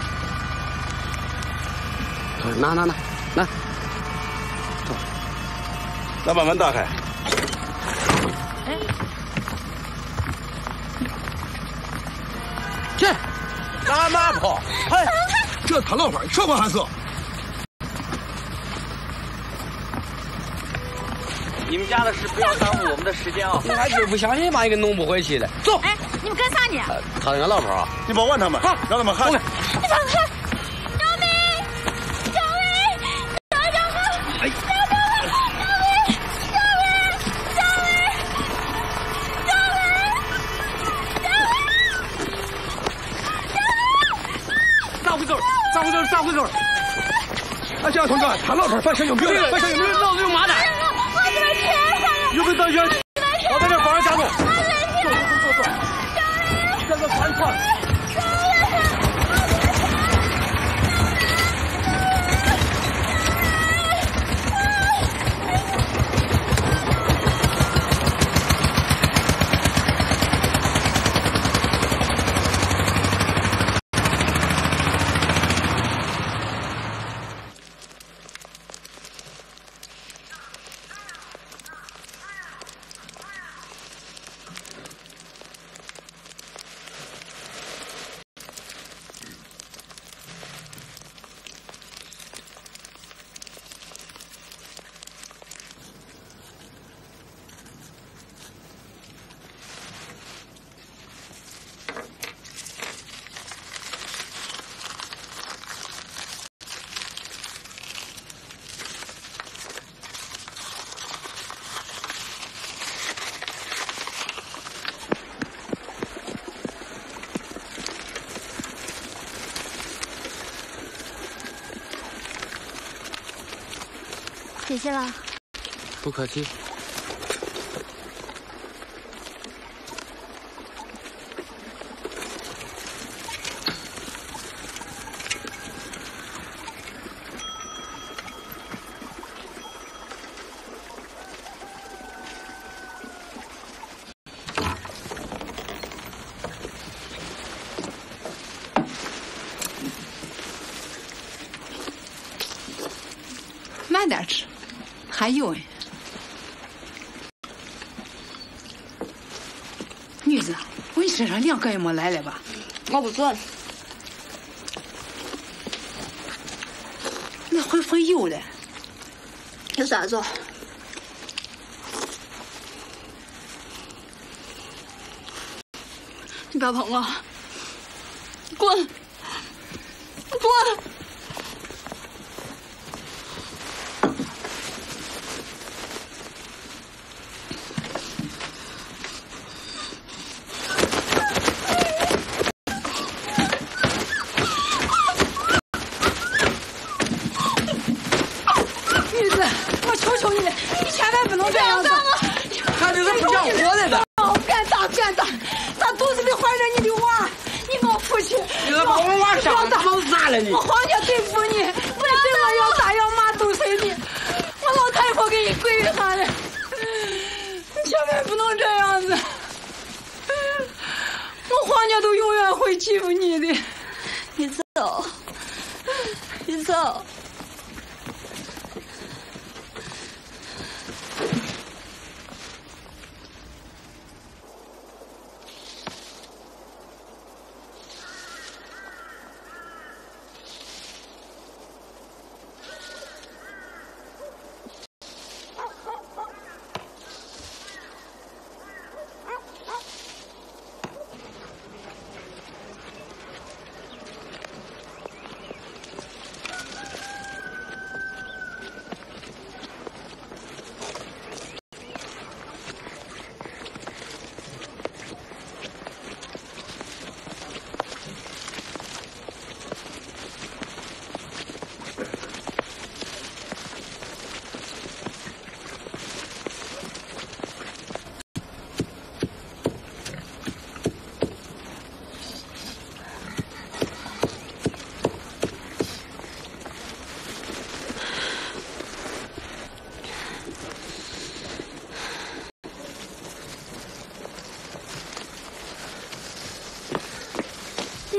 拿拿拿拿。 来，把门打开。 去，干嘛跑？ 哎，这他老板说话还是？ 你们家的事不要耽误我们的时间啊！ 我还真不相信把一个弄不回去的。走。 哎，你们干啥呢？ 他那个老婆啊， 你别管他们，让他们喊。 你放开！救命！救命！救救我！哎！救救我！救命！救命！救命！救命！救命！ 咋回事？咋回事？咋回事？ 哎，这位同志，他老婆翻身有病了，翻身有病， 脑子有麻袋。有没有当选？我在这帮人加工。坐坐坐坐。这个船船。 谢谢了。 不客气。 慢点吃，还有哎。女子，我你身上两个也没来了吧？ 我不准。 那会不会有了？ 有啥子？你不要碰我！滚！滚！ 我皇家对付你，不然对我要打要骂都随你。我老太婆给你跪下了，你千万不能这样子。我皇家都永远会欺负你的。 你走，你走。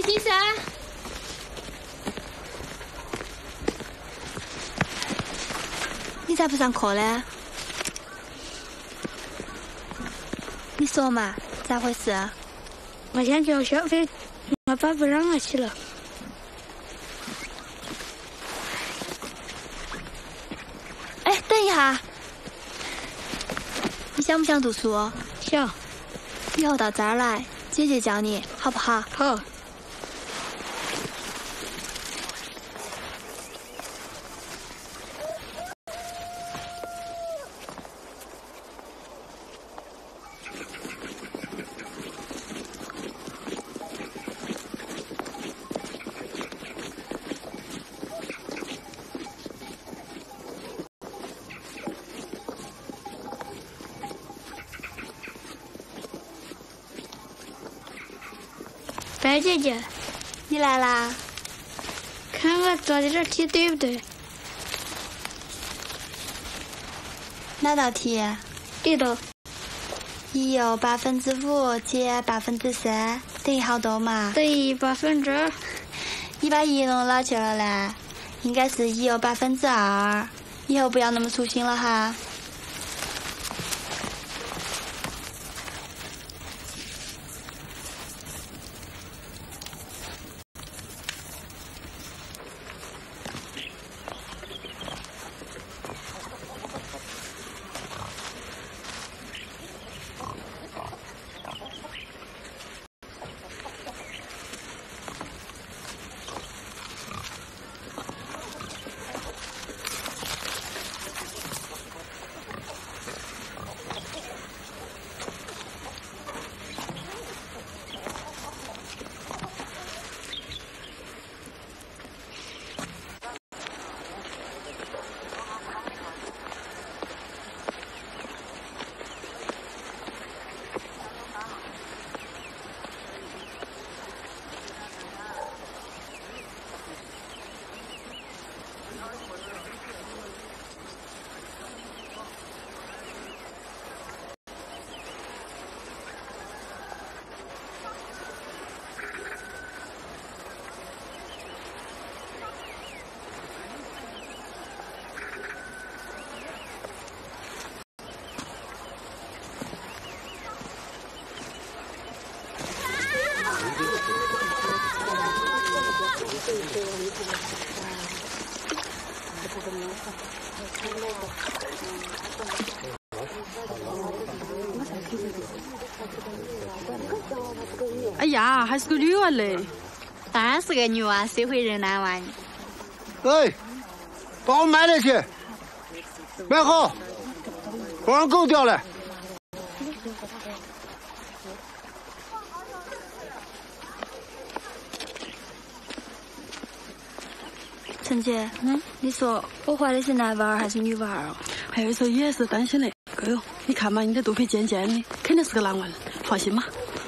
梯噻。你咋不上课呢？你说嘛，咋回事？ 我想交学费，我爸不让我去了。 哎，等一下，你想不想读书？ 想。 以后到这儿来，姐姐教你，好不好？ 好。白姐姐， 你来啦？ 看我做的这题对不对？ 哪道题？ 对头。 一又八分之五减八分之三等于好多嘛？ 等于八分之二。 你把一弄哪去了呢？应该是一又八分之二。以后不要那么粗心了哈。 哎呀，还是个女娃嘞！ 当然是个女娃，谁会认男娃？ 哎，把我买了去，买好，不让狗叼了。 陈姐，嗯，你说我怀的是男娃儿还是女娃儿哦？ 还有时候也是担心嘞。哥哟，你看嘛，你的肚皮尖尖的，肯定是个男娃，放心嘛。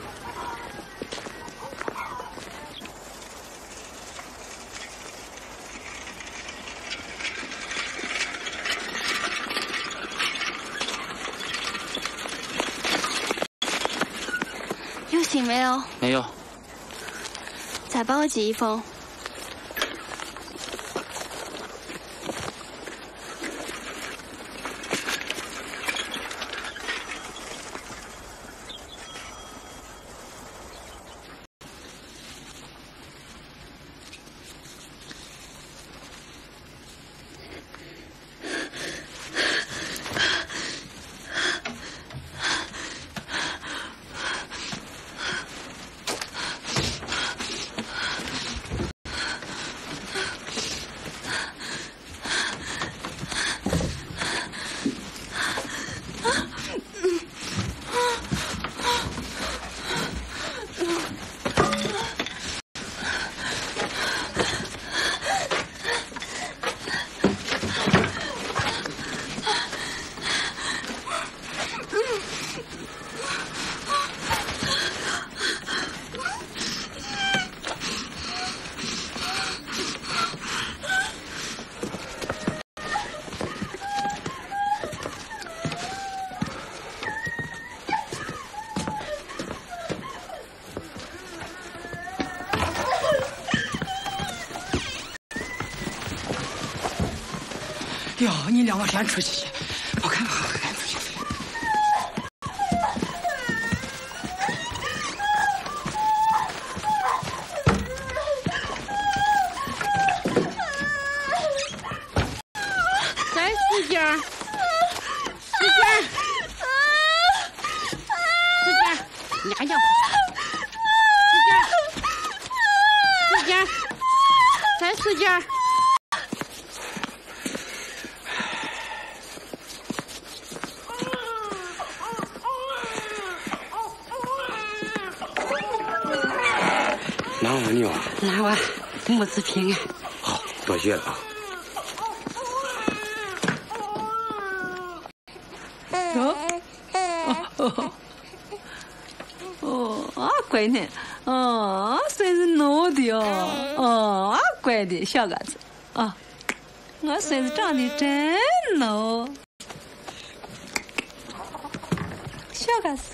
有信没有？ 没有。 再帮我寄一封。 哟，你两个先出去去，我看看，我看出去。 再使劲儿，使劲儿，使劲儿，你还叫？使劲儿，使劲儿，再使劲儿。 拿我牛， 拿我，母子平安。 好，多谢了啊。 哦，哦啊，乖呢，哦，孙子弄的哦，哦啊，乖的小伢子，啊，我孙子长得真嫩，小伢子。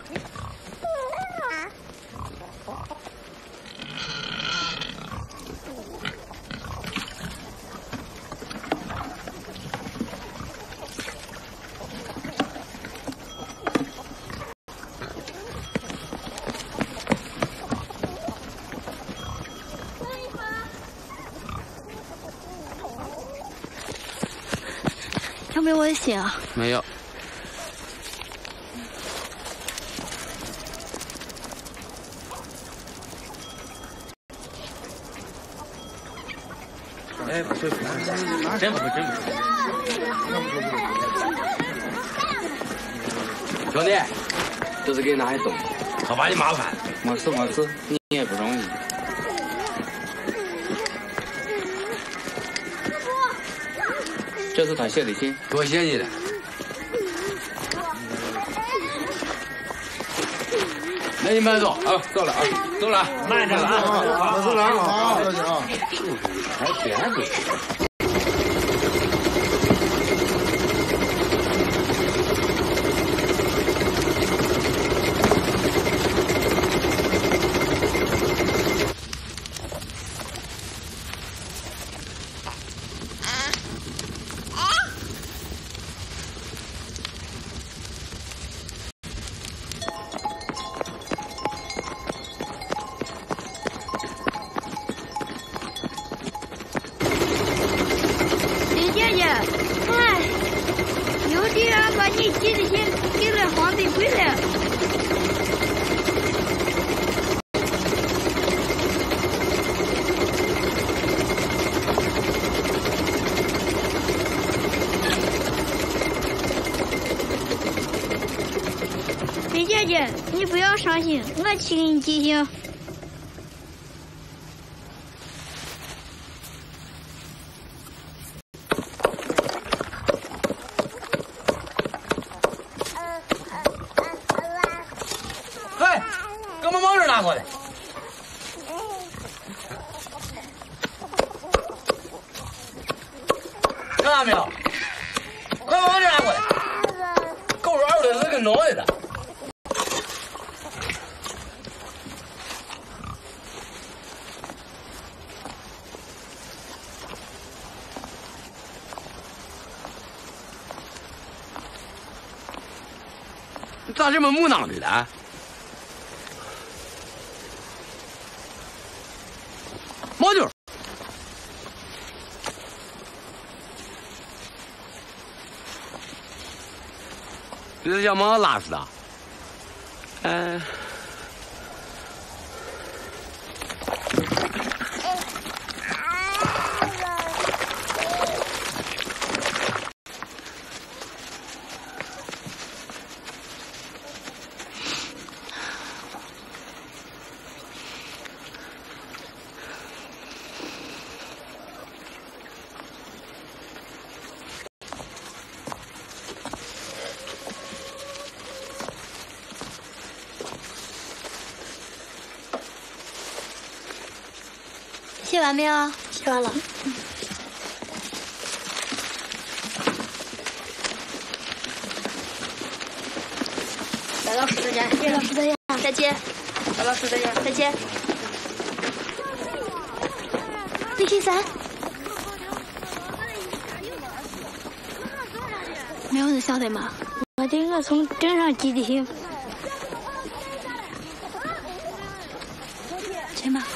有没有微信啊？ 没有。哎，不会，不会，真不会，真不会。兄弟，这是给你拿的东西，可把你麻烦了。没事没事，你也不容易。这是他写的信， 多谢你了。那你慢走啊，走了啊，走了， 慢着啊，我走了啊，小姐啊， 还别的。 梅姐姐，你不要伤心，我去给你寄信。 嘿，给我们毛人拿过来。看到没有？快把毛人拿过来。狗肉耳朵是个脑袋的。你咋这么木囊的了？毛球，这是叫猫拉死的。嗯、呃。 写完没有？写完了。白老师再见，叶老师再见，再见。白老师再见，再见。李先生， 没有人晓得嘛？ 我得我从镇上寄的信。 去嘛。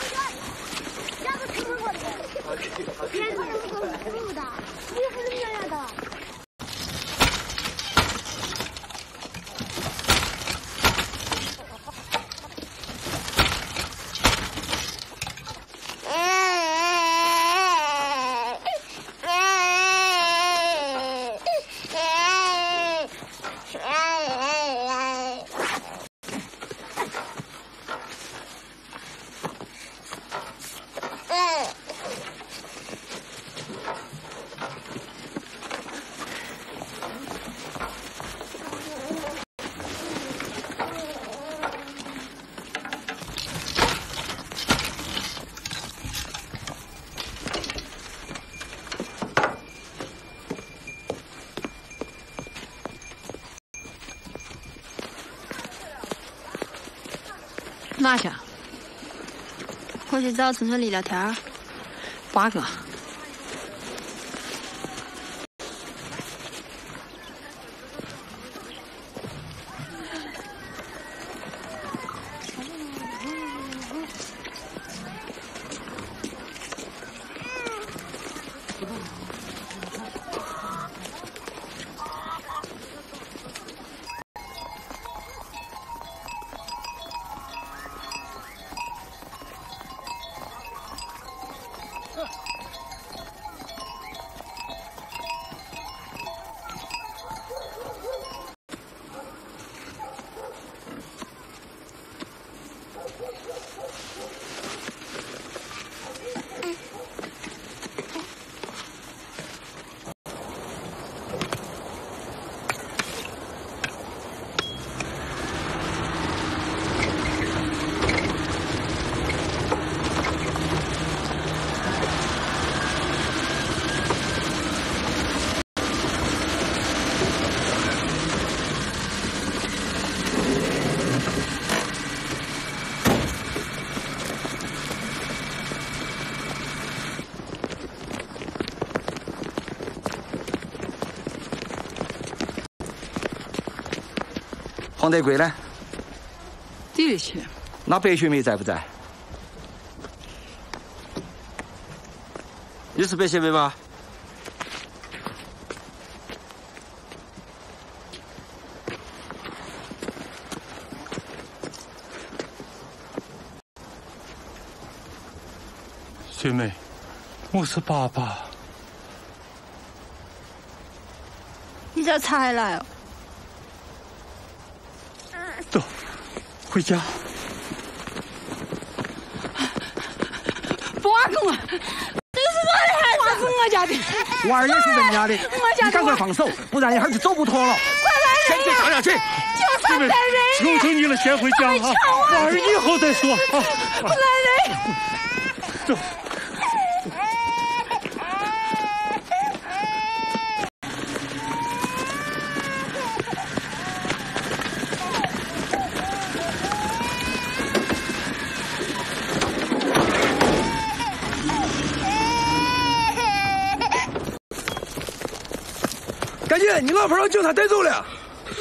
哪去？ 我去找春春丽聊天。 八个。 黄德贵呢？ 地里去。 那白雪梅在不在？你是白雪梅吗？ 雪梅，我是爸爸。 你咋才来哦？ 走，回家。 不阿公啊，这是我的孩子，娃是我家的， 娃儿也是人家的， 我家的。 你赶快放手，不然一会儿就走不脱了。 快来人呀！ 上下去， 就算来人， 求求你了，先回家啊！娃儿以后再说啊！ 不来人， 走。 赶紧，你老婆让警察带走了。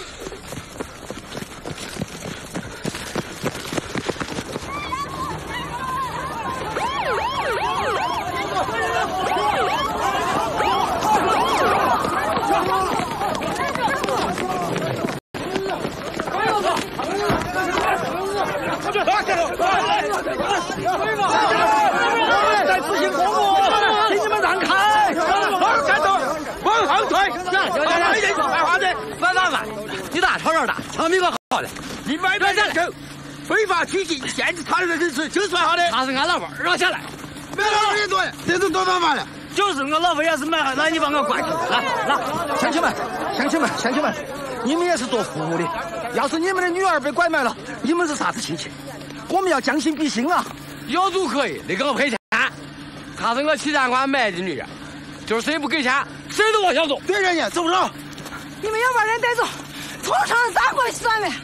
在自行公路，请你们让开！站住！往后退！慢慢的，慢慢慢，你大吵吵大，场面个好的，你慢点下来。非法取缔、限制他人的人士，就算好的。他是俺老伴，让下来。别老板也多，这种多办法了。就是我老婆要是买好，那你把我关起来。来来，乡亲们，乡亲们，乡亲们，你们也是做父母的，要是你们的女儿被拐卖了，你们是啥子亲戚？我们要将心比心啊！有主可以，你给我赔钱。他是我欺诈官买的女儿，就是谁不给钱，谁都往下走。对人家走不着。 你们要把人带走，从上砸过去算了。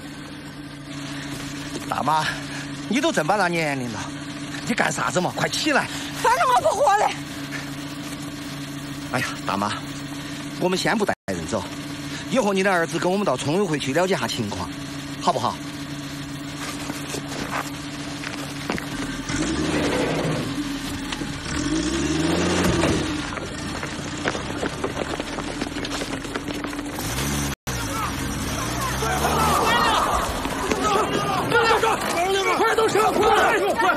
大妈，你都这么大年龄了，你干啥子嘛？快起来！ 反正我不活了。 哎呀，大妈，我们先不带人走， 以后你的儿子跟我们到村委会去了解下情况，好不好？ 快动车！快！快！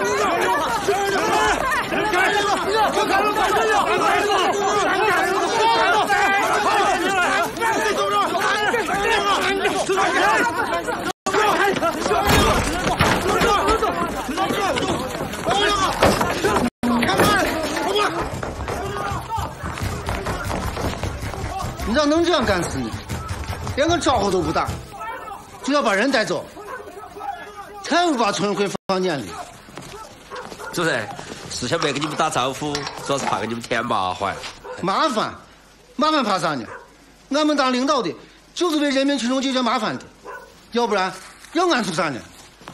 你咋能这样干死你？连个招呼都不打，就要把人带走，才不把村会放眼里。 主任，事先没跟你们打招呼，主要是怕给你们添麻烦。 麻烦？麻烦怕啥呢？俺们当领导的，就是为人民群众解决麻烦的，要不然要俺做啥呢？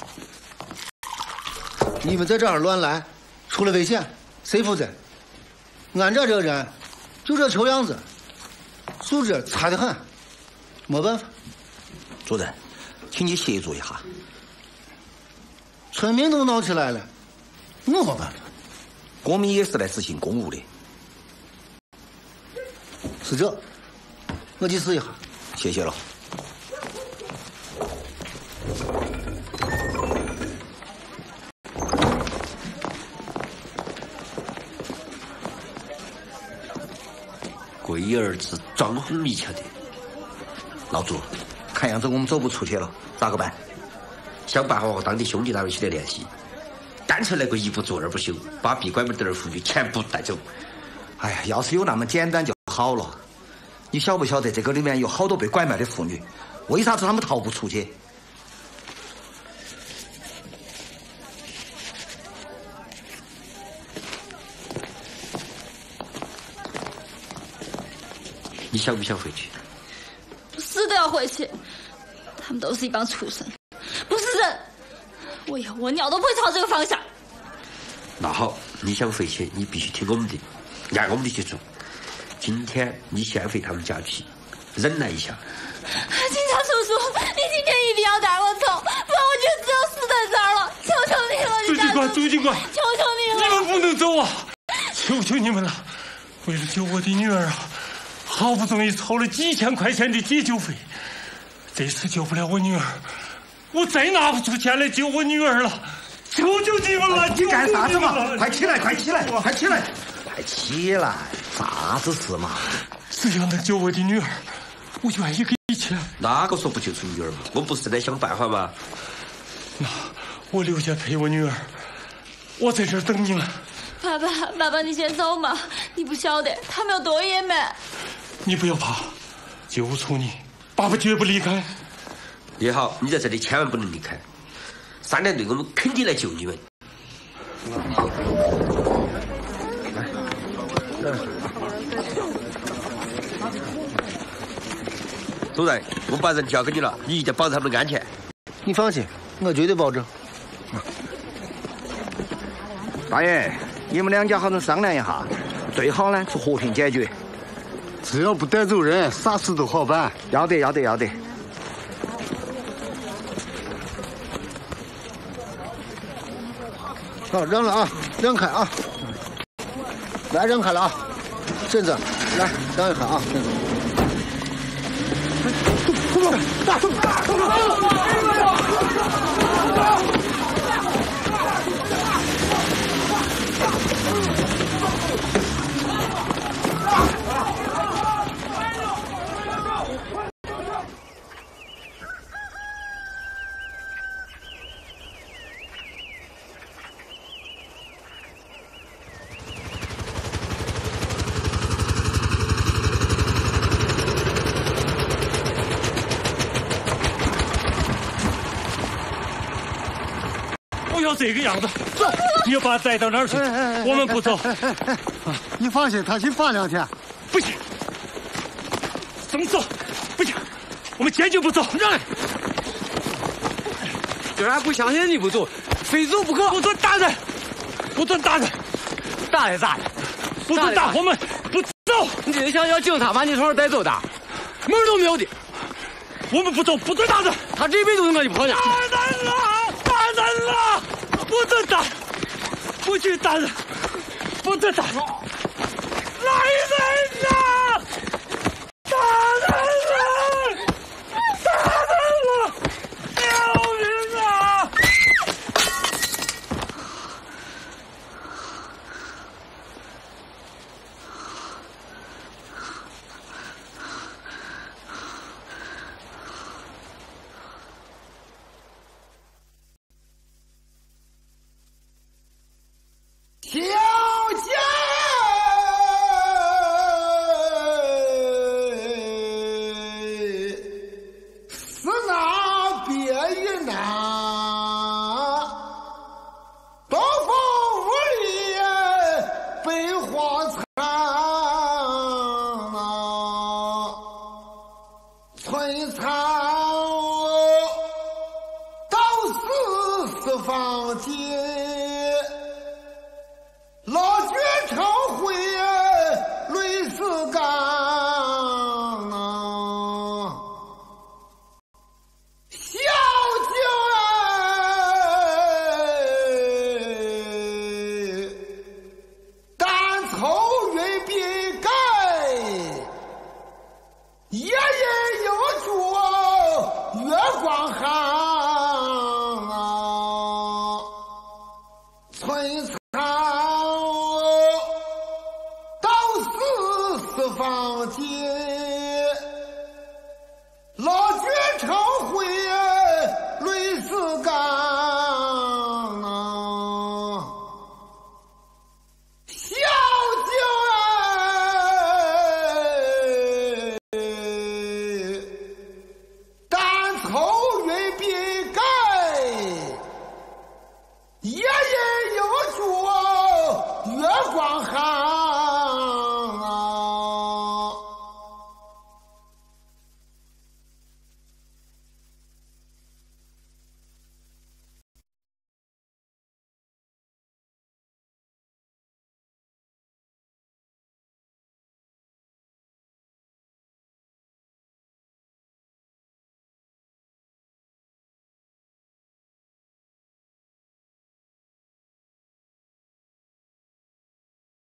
你们在这儿乱来，出了危险，谁负责？俺这这个人就这球样子，素质差得很，没办法。 主任，请你协助一下。 村民都闹起来了，我没办法。 公民也是来执行公务的。 是这，我去试一下。 谢谢了。 龟儿子装哄迷瞧的， 老朱，看样子我们走不出去了，咋个办？ 想办法和当地兄弟单位取得联系。单纯来个一不做二不休，把闭关门的儿妇女全部带走。 哎呀，要是有那么简单就好了。你晓不晓得这个里面有好多被拐卖的妇女？为啥子他们逃不出去？ 你想不想回去？ 我死都要回去。他们都是一帮畜生，不是人。我以后我鸟都不会朝这个方向。 那好，你想回去，你必须听我们的，按我们的去做。今天你先回他们家去，忍耐一下。 警察叔叔，你今天一定要带我走，不然我就只有死在这儿了。求求你了， 朱警官，朱警官， 求求你了， 你们不能走啊！求求你们了，为了救我的女儿啊！好不容易凑了几千块钱的解救费，这次救不了我女儿，我再拿不出钱来救我女儿了。求求你们了！ 你干啥子嘛？快起来，快起来，快起来，快起来！啥子事嘛？ 只要能救我的女儿，我愿意给钱。 哪个说不救出女儿嘛？我不是在想办法吗？ 那我留下陪我女儿，我在这儿等你们。 爸爸，爸爸，你先走嘛！你不晓得他们有多野蛮。 你不要怕，救出你，爸爸绝不离开。 也好，你在这里千万不能离开。三连队我们肯定来救你们。主任，我把人交给你了，你一定保证他们的安全。 你放心，我绝对保证。 大爷，你们两家好生商量一下，最好呢是和平解决。 只要不带走人，啥事都好办。 要得，要得，要得。 好，让了啊，让开啊！来，让开了啊！婶子，来让一下啊，婶子。走走，大走，大走， 不要这个样子，走！你要把他带到哪儿去？我们不走。 你放心，他去罚两天。 不行，怎么走？不行，我们坚决不走。让来！ 这还不相信你不走，非走不可。 不准打人！不准打人！ 打的咋的？ 不准打我们！不走！ 你这想要警察把你从这儿带走的，门儿都没有的。 我们不走，不准打人！ 他这辈子都跟你跑呢。 打人了！打人了！不准打！不许打人！不准打！来人呐！打人了！打人了！救命啊！ 小姐，是那别人呐，东风无力百花残啊，春蚕到死四方间。